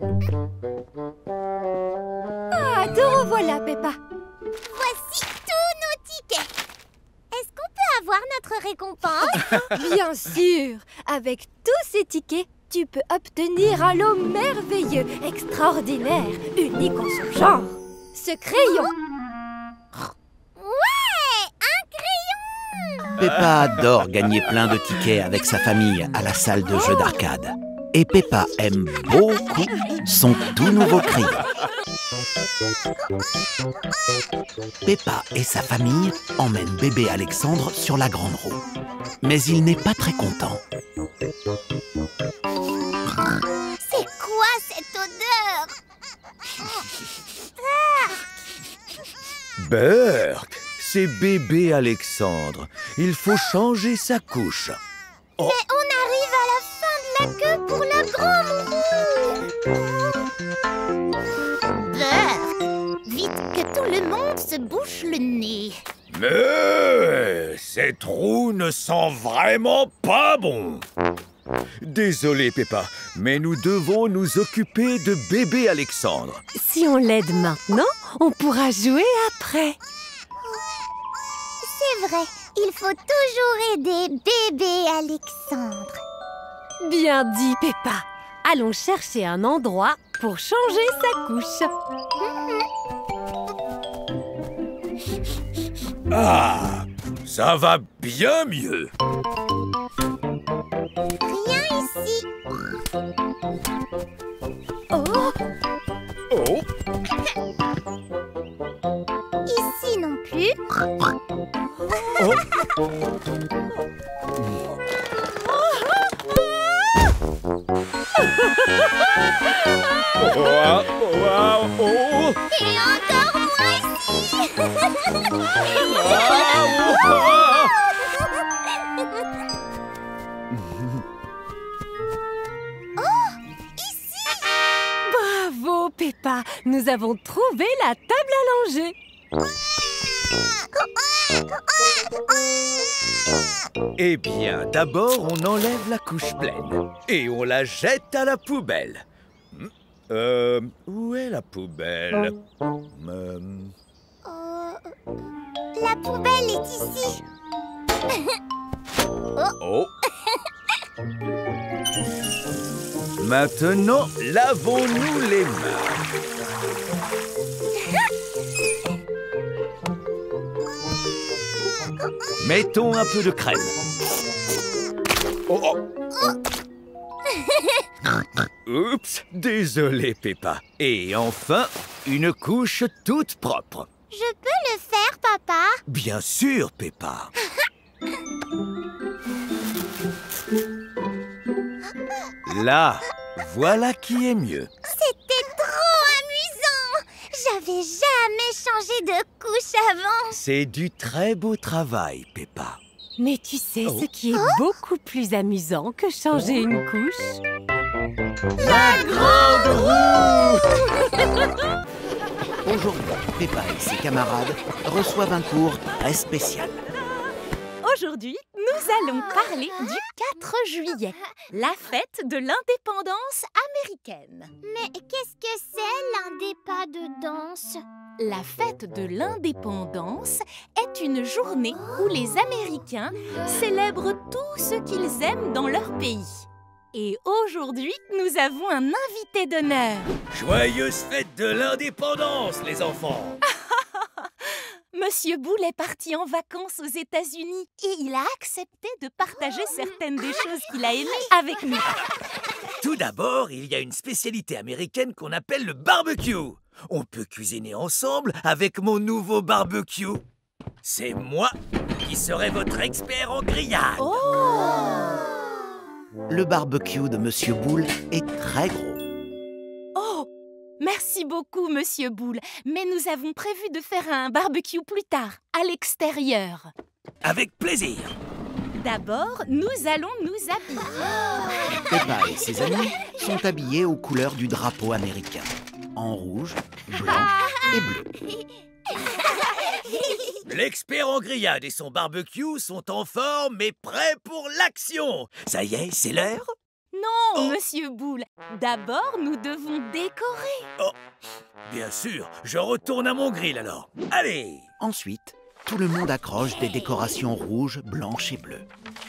Ah, te revoilà, Peppa. Voici tous nos tickets. Est-ce qu'on peut avoir notre récompense? Bien sûr. Avec tous ces tickets, tu peux obtenir un lot merveilleux, extraordinaire, unique en son genre. Ce crayon. Peppa adore gagner plein de tickets avec sa famille à la salle de jeux d'arcade. Et Peppa aime beaucoup son tout nouveau crayon. Peppa et sa famille emmènent bébé Alexandre sur la grande roue. Mais il n'est pas très content. C'est quoi cette odeur? Bert, c'est bébé Alexandre. Il faut changer sa couche. Oh. Mais on arrive à la fin de la queue pour la grande roue. Bert, vite que tout le monde se bouche le nez. Mais cette roue ne sent vraiment pas bon. Désolé, Peppa, mais nous devons nous occuper de bébé Alexandre. Si on l'aide maintenant, on pourra jouer après. C'est vrai, il faut toujours aider bébé Alexandre. Bien dit, Peppa. Allons chercher un endroit pour changer sa couche. Ah, ça va bien mieux. Rien ici. Oh. Ici non plus. Oh. Et encore moins ici. Bravo, Peppa. Nous avons trouvé la table à langer. Eh bien, d'abord, on enlève la couche pleine et on la jette à la poubelle. Où est la poubelle? La poubelle est ici. Oh. Maintenant, lavons-nous les mains. Mettons un peu de crème. Oh. Oups, désolé, Peppa. Et enfin, une couche toute propre. Je peux le faire, papa? Bien sûr, Peppa. Là, voilà qui est mieux. C'était trop amusant! J'avais jamais changé de couche avant. C'est du très beau travail, Peppa. Mais tu sais ce qui est beaucoup plus amusant que changer une couche? La grande roue! Aujourd'hui, Peppa et ses camarades reçoivent un cours très spécial. Aujourd'hui, nous allons parler du 4 juillet, la fête de l'indépendance américaine. Mais qu'est-ce que c'est l'indépa de danse? La fête de l'indépendance est une journée où les Américains célèbrent tout ce qu'ils aiment dans leur pays. Et aujourd'hui, nous avons un invité d'honneur. Joyeuse fête de l'indépendance, les enfants. Monsieur Boule est parti en vacances aux États-Unis et il a accepté de partager certaines des choses qu'il a aimées avec nous. Tout d'abord, il y a une spécialité américaine qu'on appelle le barbecue. On peut cuisiner ensemble avec mon nouveau barbecue. C'est moi qui serai votre expert en grillade. Oh! Le barbecue de Monsieur Boule est très gros. Oh, merci beaucoup, Monsieur Boule. Mais nous avons prévu de faire un barbecue plus tard, à l'extérieur. Avec plaisir. D'abord, nous allons nous habiller. Peppa et ses amis sont habillés aux couleurs du drapeau américain. En rouge, blanc et bleu. L'expert en grillade et son barbecue sont en forme et prêts pour l'action. Ça y est, c'est l'heure? Non, Monsieur Boule. D'abord, nous devons décorer. Oh, bien sûr, je retourne à mon grill alors. Allez! Ensuite, tout le monde accroche des décorations rouges, blanches et bleues.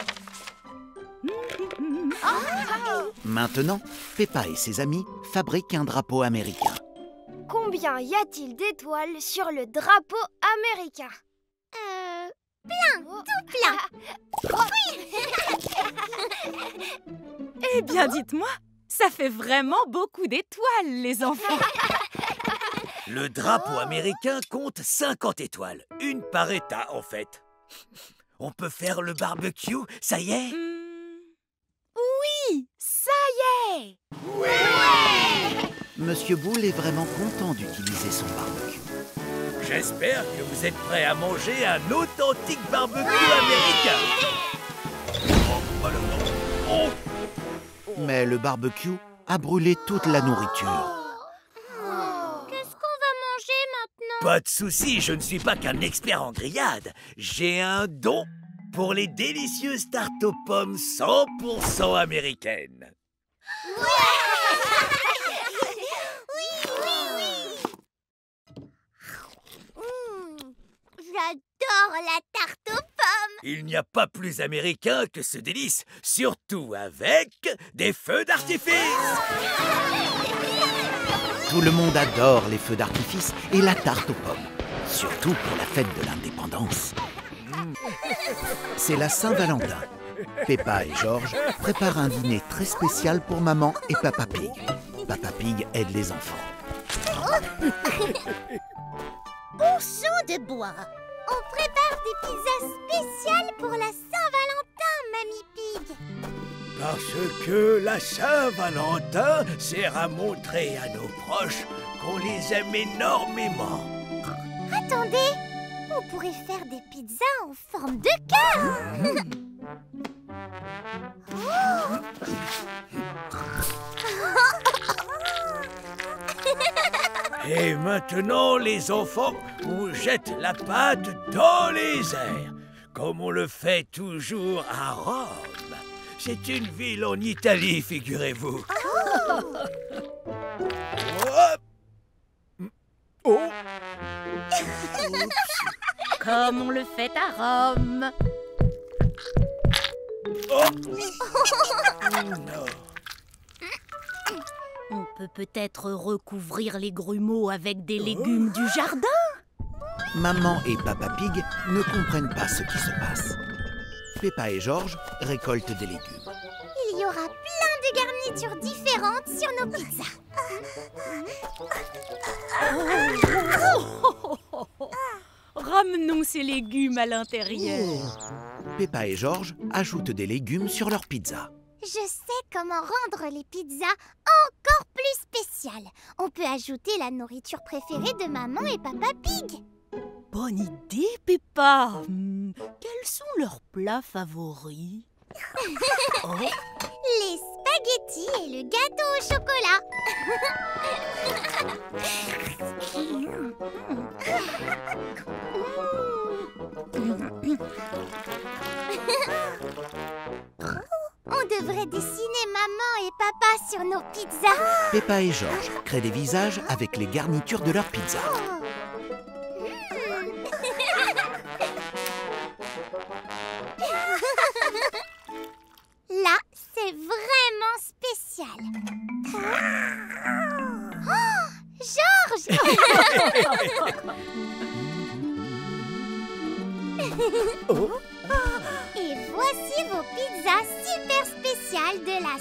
Maintenant, Peppa et ses amis fabriquent un drapeau américain. Combien y a-t-il d'étoiles sur le drapeau américain? Plein, tout plein. Eh bien, dites-moi, ça fait vraiment beaucoup d'étoiles, les enfants. Le drapeau américain compte 50 étoiles. Une par État, en fait. On peut faire le barbecue, ça y est? Oui, ça y est. Monsieur Boule est vraiment content d'utiliser son barbecue. J'espère que vous êtes prêts à manger un authentique barbecue américain. Mais le barbecue a brûlé toute la nourriture. Qu'est-ce qu'on va manger maintenant? Pas de souci, je ne suis pas qu'un expert en grillade. J'ai un don pour les délicieuses tartes aux pommes 100% américaines. J'adore la tarte aux pommes. Il n'y a pas plus américain que ce délice, surtout avec des feux d'artifice. Tout le monde adore les feux d'artifice et la tarte aux pommes, surtout pour la fête de l'indépendance. C'est la Saint-Valentin. Peppa et George préparent un dîner très spécial pour maman et Papa Pig. Papa Pig aide les enfants. Au son de bois, on prépare des pizzas spéciales pour la Saint-Valentin, Mamie Pig. Parce que la Saint-Valentin sert à montrer à nos proches qu'on les aime énormément. Attendez, on pourrait faire des pizzas en forme de cœur. Et maintenant, les enfants, on jette la pâte dans les airs, comme on le fait toujours à Rome. C'est une ville en Italie, figurez-vous. Hop. Oh. Comme on le fait à Rome. Oh. Non. On peut peut-être recouvrir les grumeaux avec des légumes du jardin. Maman et Papa Pig ne comprennent pas ce qui se passe. Peppa et George récoltent des légumes. Il y aura plein de garnitures différentes sur nos pizzas. Ramenons ces légumes à l'intérieur. Peppa et George ajoutent des légumes sur leur pizza. Je sais comment rendre les pizzas encore plus spéciales. On peut ajouter la nourriture préférée de maman et Papa Pig. Bonne idée, Peppa. Quels sont leurs plats favoris? Les spaghettis et le gâteau au chocolat. On devrait dessiner maman et papa sur nos pizzas. Peppa et George créent des visages avec les garnitures de leur pizza. Là, c'est vraiment spécial. Oh, George! Et voici vos pizzas super spéciales de la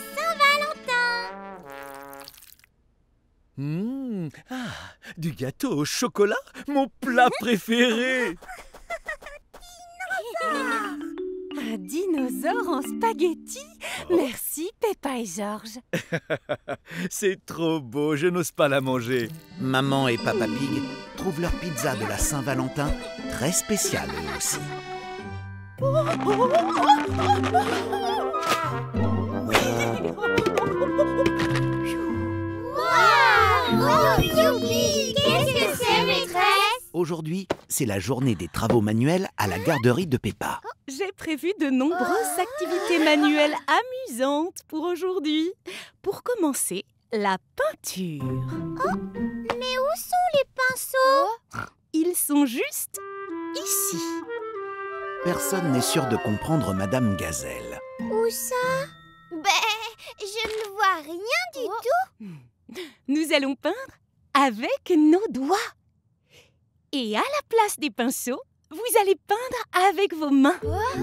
Saint-Valentin. Du gâteau au chocolat, mon plat préféré. Un dinosaure en spaghetti? Merci, Peppa et Georges. C'est trop beau, je n'ose pas la manger. Maman et Papa Pig trouvent leur pizza de la Saint-Valentin très spéciale eux aussi. Oh, youpi! Qu'est-ce que c'est, maîtresse? Aujourd'hui, c'est la journée des travaux manuels à la garderie de Peppa. J'ai prévu de nombreuses activités manuelles amusantes pour aujourd'hui. Pour commencer, la peinture. Mais où sont les pinceaux? Ils sont juste ici. Personne n'est sûr de comprendre Madame Gazelle. Où ça? Je ne vois rien du tout. Nous allons peindre avec nos doigts. Et à la place des pinceaux, vous allez peindre avec vos mains.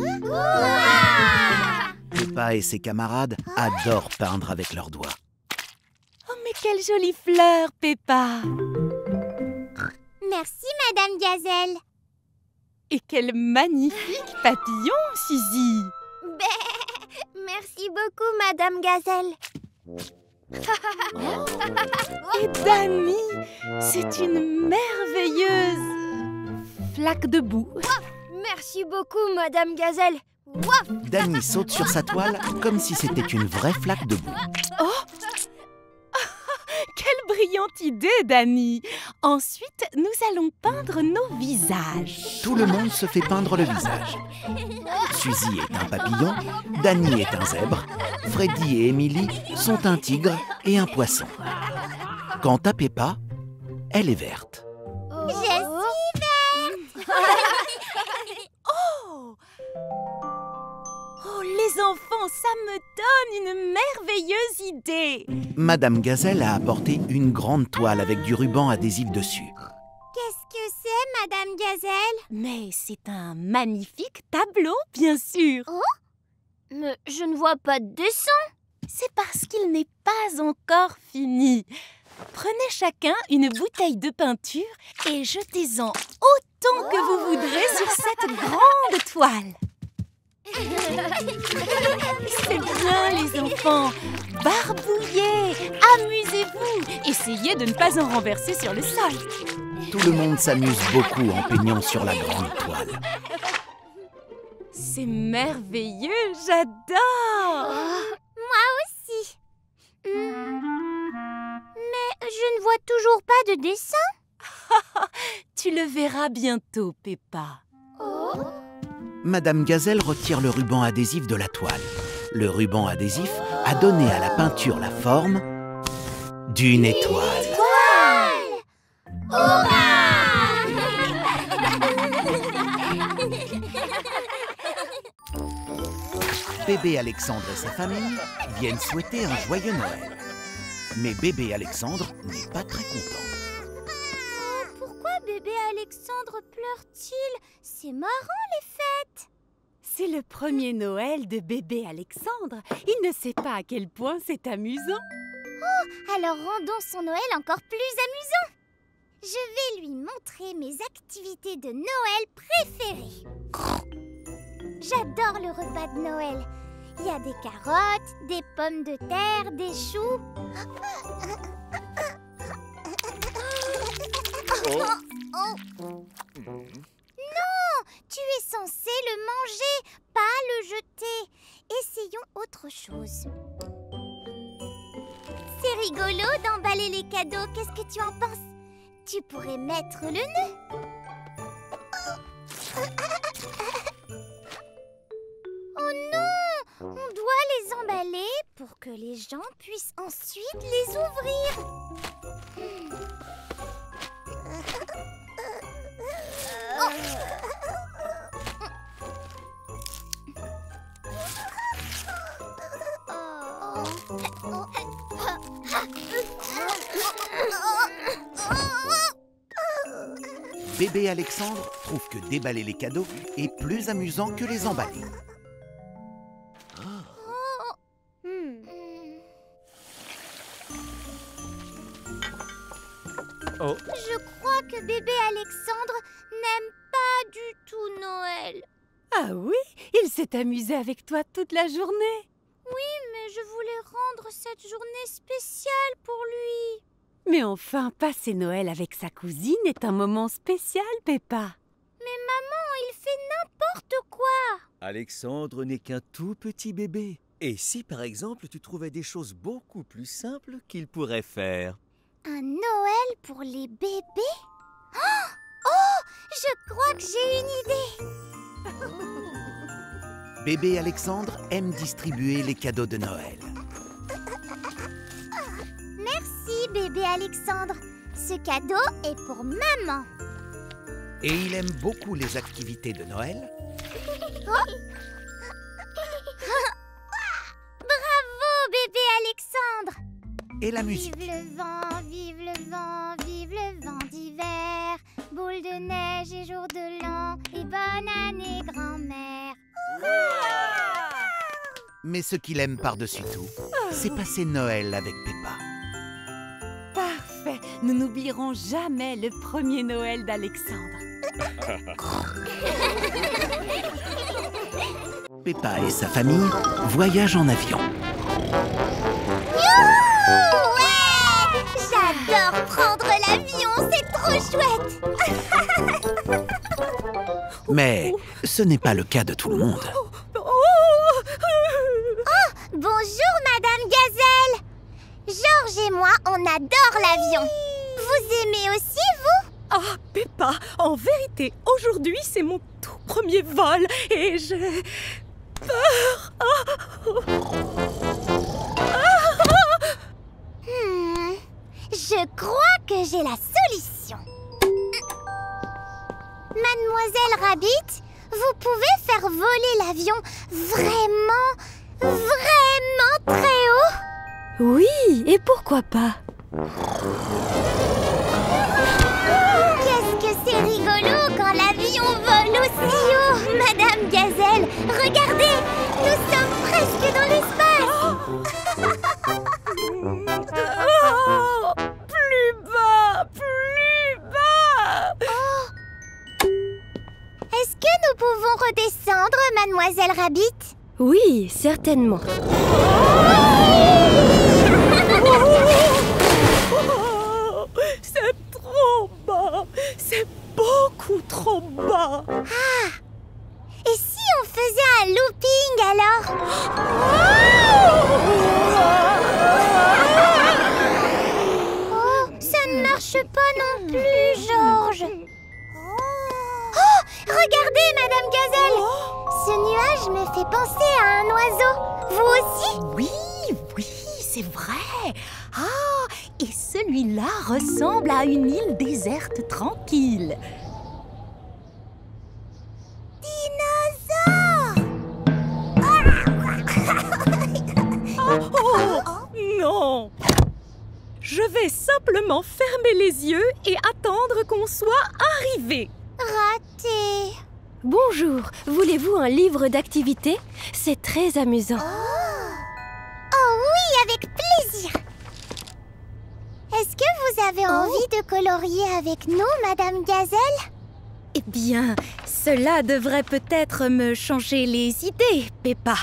Peppa et ses camarades adorent peindre avec leurs doigts. Oh, mais quelle jolie fleur, Peppa! Merci, Madame Gazelle. Et quel magnifique papillon, Suzy! Merci beaucoup, Madame Gazelle. Et Dani, c'est une merveilleuse flaque de boue. Merci beaucoup, Madame Gazelle. Dani saute sur sa toile comme si c'était une vraie flaque de boue. Oh! Quelle brillante idée, Dani! Ensuite, nous allons peindre nos visages. Tout le monde se fait peindre le visage. Suzy est un papillon, Dani est un zèbre, Freddy et Emily sont un tigre et un poisson. Quant à Peppa, elle est verte. Je suis verte. Oh! Oh, les enfants, ça me donne une merveilleuse idée! Madame Gazelle a apporté une grande toile avec du ruban adhésif dessus. Qu'est-ce que c'est, Madame Gazelle? Mais c'est un magnifique tableau, bien sûr! Mais je ne vois pas de dessin. C'est parce qu'il n'est pas encore fini. Prenez chacun une bouteille de peinture et jetez-en autant que vous voudrez sur cette grande toile. C'est bien, les enfants. Barbouillez, amusez-vous. Essayez de ne pas en renverser sur le sol. Tout le monde s'amuse beaucoup en peignant sur la grande toile. C'est merveilleux, j'adore. Moi aussi. Mais je ne vois toujours pas de dessin. Tu le verras bientôt, Peppa. Madame Gazelle retire le ruban adhésif de la toile. Le ruban adhésif a donné à la peinture la forme d'une étoile. Bébé Alexandre et sa famille viennent souhaiter un joyeux Noël. Mais bébé Alexandre n'est pas très content. Pourquoi bébé Alexandre pleure-t-il? C'est marrant les fêtes. C'est le premier Noël de bébé Alexandre. Il ne sait pas à quel point c'est amusant. Alors rendons son Noël encore plus amusant. Je vais lui montrer mes activités de Noël préférées. J'adore le repas de Noël. Il y a des carottes, des pommes de terre, des choux. Non, tu es censé le manger, pas le jeter. Essayons autre chose. C'est rigolo d'emballer les cadeaux. Qu'est-ce que tu en penses? Tu pourrais mettre le nœud. Oh non! On doit les emballer pour que les gens puissent ensuite les ouvrir. Bébé Alexandre trouve que déballer les cadeaux est plus amusant que les emballer. Oh, Je crois que bébé Alexandre n'aime pas du tout Noël. Ah oui, il s'est amusé avec toi toute la journée. Mais je voulais rendre cette journée spéciale pour lui. Mais enfin, passer Noël avec sa cousine est un moment spécial, Peppa. Mais maman, il fait n'importe quoi. Alexandre n'est qu'un tout petit bébé. Et si par exemple tu trouvais des choses beaucoup plus simples qu'il pourrait faire? Un Noël pour les bébés? Oh, je crois que j'ai une idée. Bébé Alexandre aime distribuer les cadeaux de Noël. Merci, bébé Alexandre. Ce cadeau est pour maman. Et il aime beaucoup les activités de Noël. Bravo, bébé Alexandre. Et la musique. Vive le vent, vive le vent, vive le vent d'hiver. Boule de neige et jour de l'an. Et bonne année, grand-mère. Mais ce qu'il aime par-dessus tout, c'est passer Noël avec Peppa. Parfait, nous n'oublierons jamais le premier Noël d'Alexandre. Peppa et sa famille voyagent en avion. Ouais! J'adore prendre l'avion, c'est trop chouette. Mais ce n'est pas le cas de tout le monde. Bonjour, Madame Gazelle. Georges et moi, on adore l'avion. Vous aimez aussi, vous? Ah, Peppa, en vérité, aujourd'hui, c'est mon tout premier vol et j'ai peur. Je crois que j'ai la solution. Mademoiselle Rabbit, vous pouvez faire voler l'avion vraiment très haut? Oui, et pourquoi pas? Qu'est-ce que c'est rigolo quand l'avion vole aussi haut, Madame Gazelle. Regardez, nous sommes presque dans l'espace. Plus bas, plus bas. Est-ce que nous pouvons redescendre, Mademoiselle Rabbit? Oui, certainement. C'est trop bas. C'est beaucoup trop bas. Et si on faisait un looping alors? Oh, ça ne marche pas non plus, Georges. Oh, regardez, Madame Gazelle. Ce nuage me fait penser à un oiseau. Vous aussi? Oui, c'est vrai. Ah, et celui-là ressemble à une île déserte tranquille. Oh, non! Je vais simplement fermer les yeux et attendre qu'on soit arrivé. Raté. Bonjour, voulez-vous un livre d'activités? C'est très amusant. Oh oui, avec plaisir. Est-ce que vous avez envie de colorier avec nous, Madame Gazelle? Eh bien, cela devrait peut-être me changer les idées, Peppa.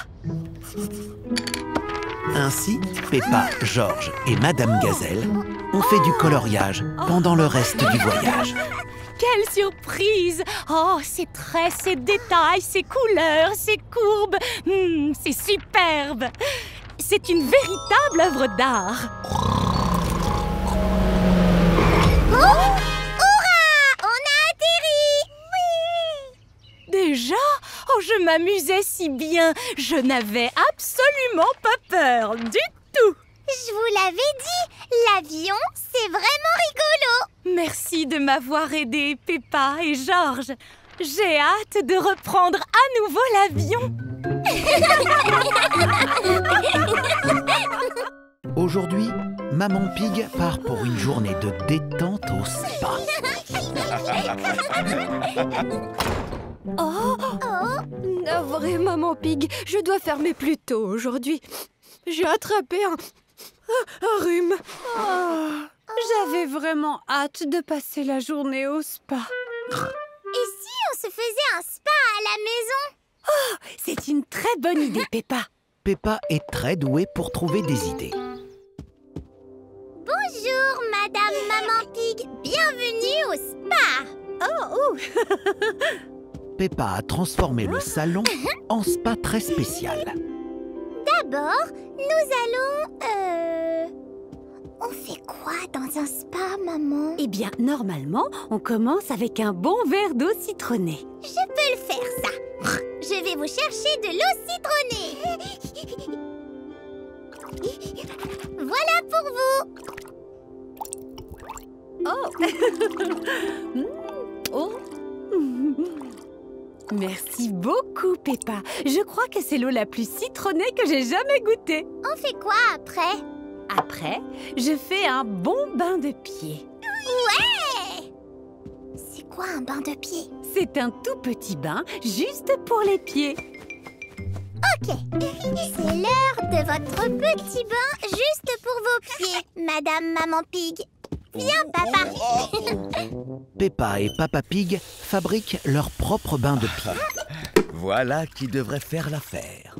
Ainsi, Peppa, Georges et Madame Gazelle ont fait du coloriage pendant le reste du voyage. Quelle surprise! Oh, ces traits, ces détails, ces couleurs, ces courbes, c'est superbe! C'est une véritable œuvre d'art. Hurrah! On a atterri! Déjà? Oh, je m'amusais si bien. Je n'avais absolument pas peur du tout. Je vous l'avais dit, l'avion, c'est vraiment rigolo. Merci de m'avoir aidé, Peppa et Georges. J'ai hâte de reprendre à nouveau l'avion. Aujourd'hui, Maman Pig part pour une journée de détente au spa. Navré, Maman Pig, je dois fermer plus tôt aujourd'hui. J'ai attrapé un rhume. J'avais vraiment hâte de passer la journée au spa. Et si on se faisait un spa à la maison? Oh, c'est une très bonne idée, Peppa. Peppa est très douée pour trouver des idées. Bonjour, Madame Maman Pig. Bienvenue au spa. Peppa a transformé le salon en spa très spécial. D'abord, nous allons... On fait quoi dans un spa, maman? Eh bien, normalement, on commence avec un bon verre d'eau citronnée. Je peux le faire, ça. Je vais vous chercher de l'eau citronnée. Voilà pour vous. Oh. Merci beaucoup, Peppa. Je crois que c'est l'eau la plus citronnée que j'ai jamais goûtée. On fait quoi après? Après, je fais un bon bain de pied. Ouais! C'est quoi un bain de pied? C'est un tout petit bain juste pour les pieds. Ok, c'est l'heure de votre petit bain juste pour vos pieds, Madame Maman Pig. Viens, papa. Peppa et Papa Pig fabriquent leur propre bain de pied. Voilà qui devrait faire l'affaire.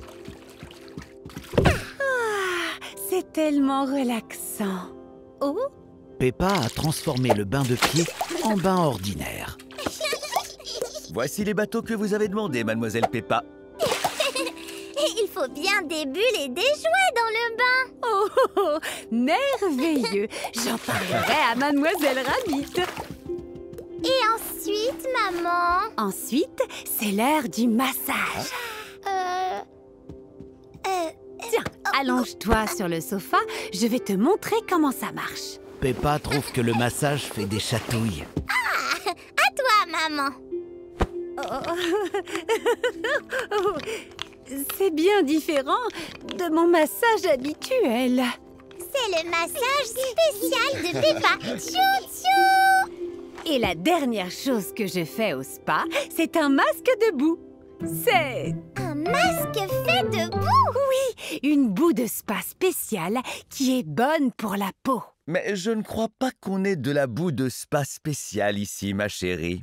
C'est tellement relaxant. Oh, Peppa a transformé le bain de pied en bain ordinaire. Voici les bateaux que vous avez demandés, mademoiselle Peppa. Il faut bien des bulles et des jouets dans le bain. Merveilleux. J'en parlerai à Mademoiselle Rabbit. Et ensuite, maman? Ensuite, c'est l'heure du massage. Tiens, allonge-toi sur le sofa. Je vais te montrer comment ça marche. Peppa trouve que le massage fait des chatouilles. À toi, maman. C'est bien différent de mon massage habituel. C'est le massage spécial de Peppa. Tchou tchou. Et la dernière chose que je fais au spa, c'est un masque de boue. C'est Un masque fait de boue. une boue de spa spéciale qui est bonne pour la peau. Mais je ne crois pas qu'on ait de la boue de spa spéciale ici, ma chérie.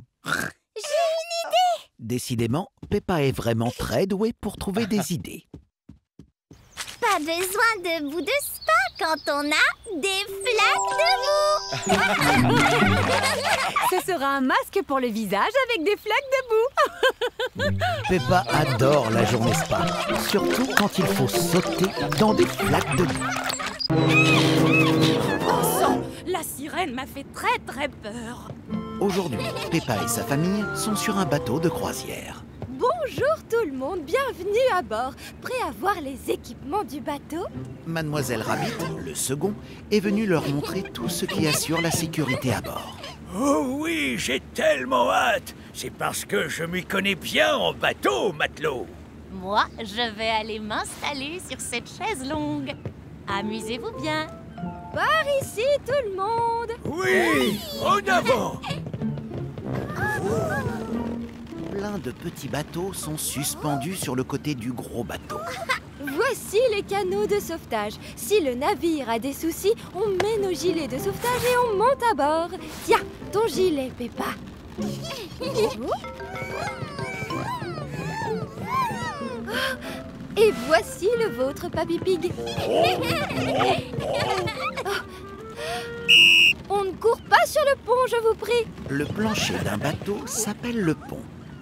Décidément, Peppa est vraiment très douée pour trouver des idées. Pas besoin de boue de spa quand on a des flaques de boue. Ce sera un masque pour le visage avec des flaques de boue. Peppa adore la journée spa, surtout quand il faut sauter dans des flaques de boue. Bon sang, la sirène m'a fait très très peur. Aujourd'hui, Peppa et sa famille sont sur un bateau de croisière. Bonjour tout le monde, bienvenue à bord. Prêt à voir les équipements du bateau? Mademoiselle Rabbit, le second, est venue leur montrer tout ce qui assure la sécurité à bord. Oh oui, j'ai tellement hâte. C'est parce que je m'y connais bien en bateau, matelot. Moi, je vais aller m'installer sur cette chaise longue. Amusez-vous bien. Par ici tout le monde. Oui, en avant. Plein de petits bateaux sont suspendus sur le côté du gros bateau. Voici les canaux de sauvetage. Si le navire a des soucis, on met nos gilets de sauvetage et on monte à bord. Tiens, ton gilet, Peppa. Et voici le vôtre, Papy Pig. On ne court pas sur le pont, je vous prie. Le plancher d'un bateau s'appelle le pont.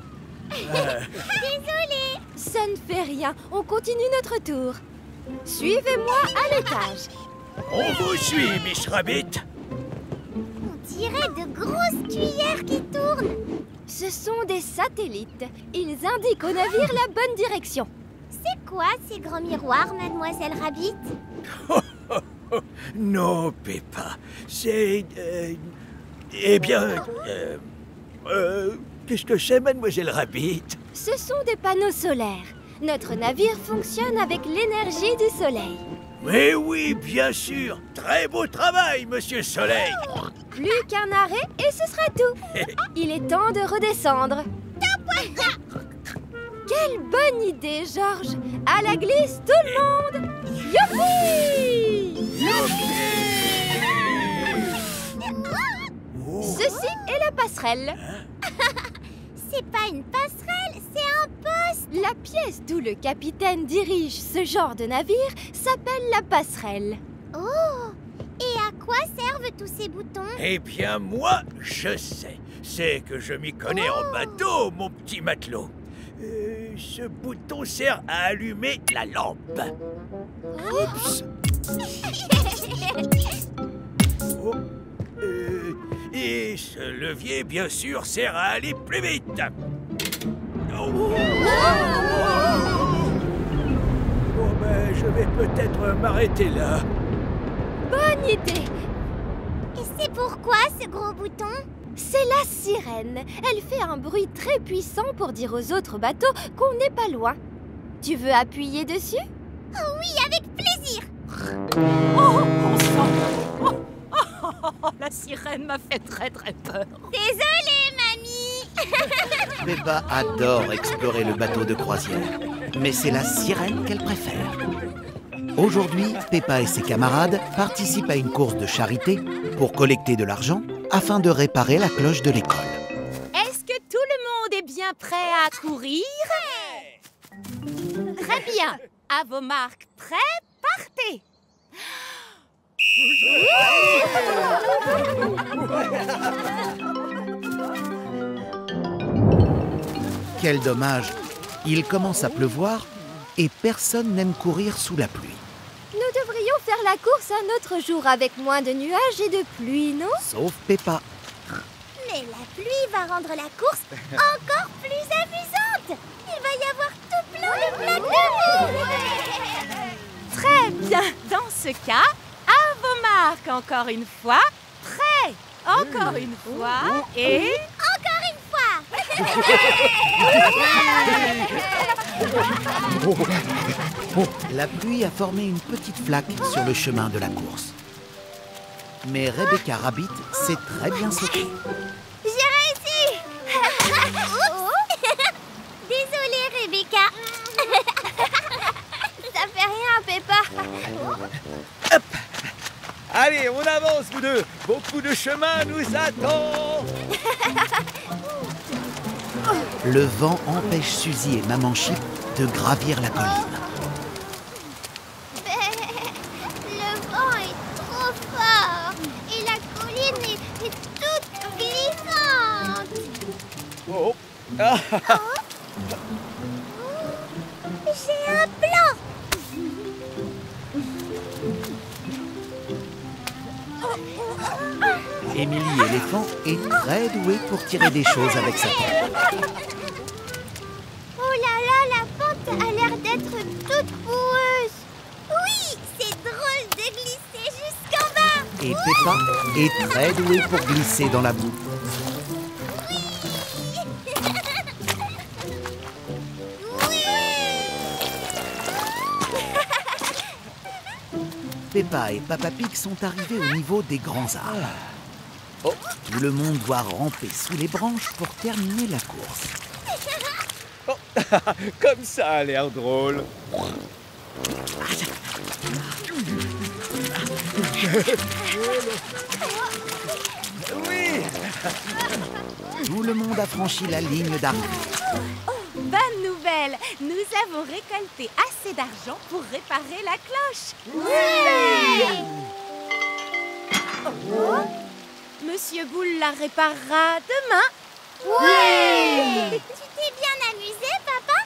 Désolée. Ça ne fait rien, on continue notre tour. Suivez-moi à l'étage. On vous suit, Miss Rabbit. On dirait de grosses cuillères qui tournent. Ce sont des satellites. Ils indiquent au navire la bonne direction. C'est quoi ces grands miroirs, Mademoiselle Rabbit? Non, Peppa, c'est... eh bien... qu'est-ce que c'est, Mademoiselle Rabbit? Ce sont des panneaux solaires. Notre navire fonctionne avec l'énergie du soleil. Mais oui, bien sûr. Très beau travail, Monsieur Soleil. Plus qu'un arrêt et ce sera tout. Il est temps de redescendre. Quelle bonne idée, Georges. À la glisse, tout le monde. Youpi! Ceci est la passerelle. C'est pas une passerelle, c'est un poste. La pièce d'où le capitaine dirige ce genre de navire s'appelle la passerelle. Oh! Et à quoi servent tous ces boutons? Eh bien, moi, je sais. C'est que je m'y connais en bateau, mon petit matelot. Ce bouton sert à allumer la lampe. Oups! Oh, et ce levier, bien sûr, sert à aller plus vite. Oh. Bon, ben, je vais peut-être m'arrêter là. Bonne idée! Et c'est pourquoi ce gros bouton? C'est la sirène. Elle fait un bruit très puissant pour dire aux autres bateaux qu'on n'est pas loin. Tu veux appuyer dessus? Oh oui, avec plaisir! Oh, on sent... Oh, la sirène m'a fait très très peur. Désolée, mamie! Peppa adore explorer le bateau de croisière, mais c'est la sirène qu'elle préfère. Aujourd'hui, Peppa et ses camarades participent à une course de charité pour collecter de l'argent afin de réparer la cloche de l'école. Est-ce que tout le monde est bien prêt à courir? Très bien. À vos marques, prêts, partez. Quel dommage! Il commence à pleuvoir et personne n'aime courir sous la pluie. Nous devrions faire la course un autre jour avec moins de nuages et de pluie, non? Sauf Peppa. Mais la pluie va rendre la course encore plus amusante! Il va y avoir tout plein de plaques de boue! Très bien. Dans ce cas, à vos marques encore une fois. Prêts. Encore une fois. Et... Encore une fois! La pluie a formé une petite flaque sur le chemin de la course. Mais Rebecca Rabbit s'est très bien sautée. J'ai réussi! Oups! Désolée, Rebecca. Ça fait rien, Peppa. Allez, on avance, vous deux. Beaucoup de chemin nous attend. Le vent empêche Suzy et Maman Chip de gravir la colline. Le vent est trop fort et la colline est toute glissante. Oh. J'ai un plan. Émilie Éléphant est très douée pour tirer des choses avec sa tête. Oh là là, la pente a l'air d'être toute boueuse. Oui, c'est drôle de glisser jusqu'en bas. Et Peppa est très douée pour glisser dans la boue. Peppa et Papa Pig sont arrivés au niveau des grands arbres. Tout le monde doit ramper sous les branches pour terminer la course. Comme ça a l'air drôle. Oui. Tout le monde a franchi la ligne d'arrivée. Bonne nouvelle, nous avons récolté assez d'argent pour réparer la cloche. Monsieur Boule la réparera demain. Ouais. Tu t'es bien amusé, papa?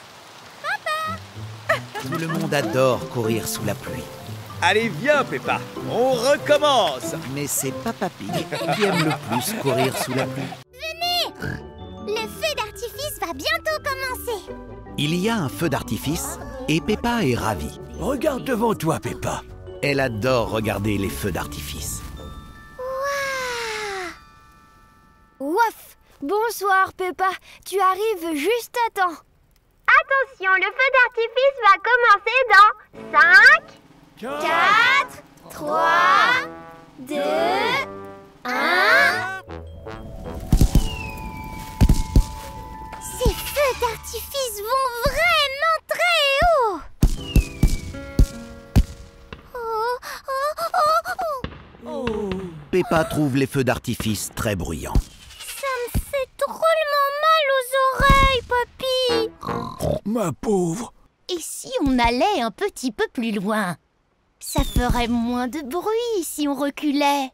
Tout le monde adore courir sous la pluie. Allez, viens, Peppa. On recommence. Mais c'est Papa Pig qui aime le plus courir sous la pluie. Venez! Le feu d'artifice va bientôt commencer. Il y a un feu d'artifice et Peppa est ravie. Regarde devant toi, Peppa. Elle adore regarder les feux d'artifice. Ouaf! Bonsoir, Peppa. Tu arrives juste à temps. Attention, le feu d'artifice va commencer dans 5, 4, 3, 2, 1... Ces feux d'artifice vont vraiment très haut. Peppa trouve les feux d'artifice très bruyants. Ça me fait drôlement mal aux oreilles, papy. ma pauvre. Et si on allait un petit peu plus loin? Ça ferait moins de bruit si on reculait.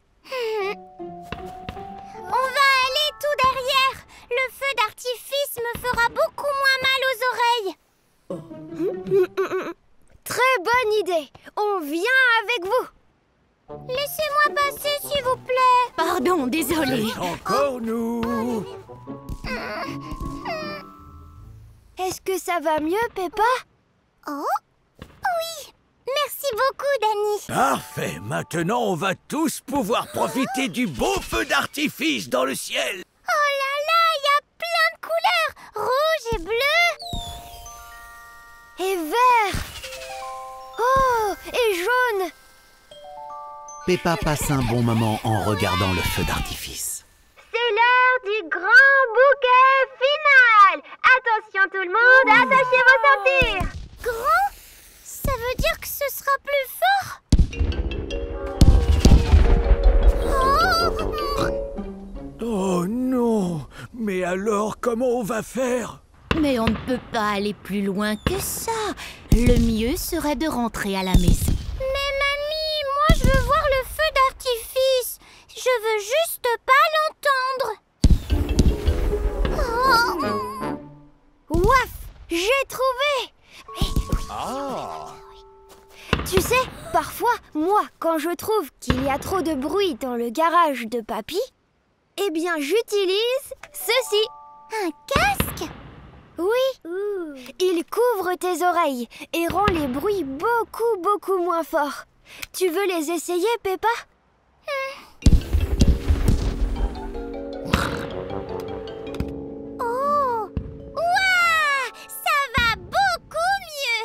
On va aller tout derrière. Le feu d'artifice me fera beaucoup moins mal aux oreilles. Très bonne idée. On vient avec vous. Laissez-moi passer, s'il vous plaît. Pardon, désolé. C'est encore nous. Est-ce que ça va mieux, Peppa? Oh, oui. Merci beaucoup, Danny. Parfait. Maintenant, on va tous pouvoir profiter du beau feu d'artifice dans le ciel. Oh là là, il y a plein de couleurs. Rouge et bleu. Et vert. Oh, et jaune. Peppa passe un bon moment en regardant le feu d'artifice. C'est l'heure du grand bouquet final. Attention tout le monde, attachez vos ceintures. Grand? Ça veut dire que ce sera plus fort? Oh non. Mais alors, comment on va faire? Mais on ne peut pas aller plus loin que ça. Le mieux serait de rentrer à la maison. Mais mamie, moi je veux voir le feu d'artifice. Je veux juste pas l'entendre. Oh. Ouaf, j'ai trouvé. Tu sais, parfois, moi, quand je trouve qu'il y a trop de bruit dans le garage de Papy, eh bien, j'utilise ceci. Un casque? Oui, il couvre tes oreilles et rend les bruits beaucoup moins forts. Tu veux les essayer, Peppa? Oh! Ouah! Ça va beaucoup mieux!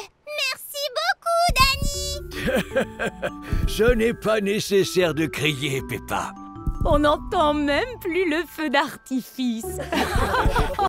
Merci beaucoup, Danny! Ce n'est pas nécessaire de crier, Peppa. On n'entend même plus le feu d'artifice.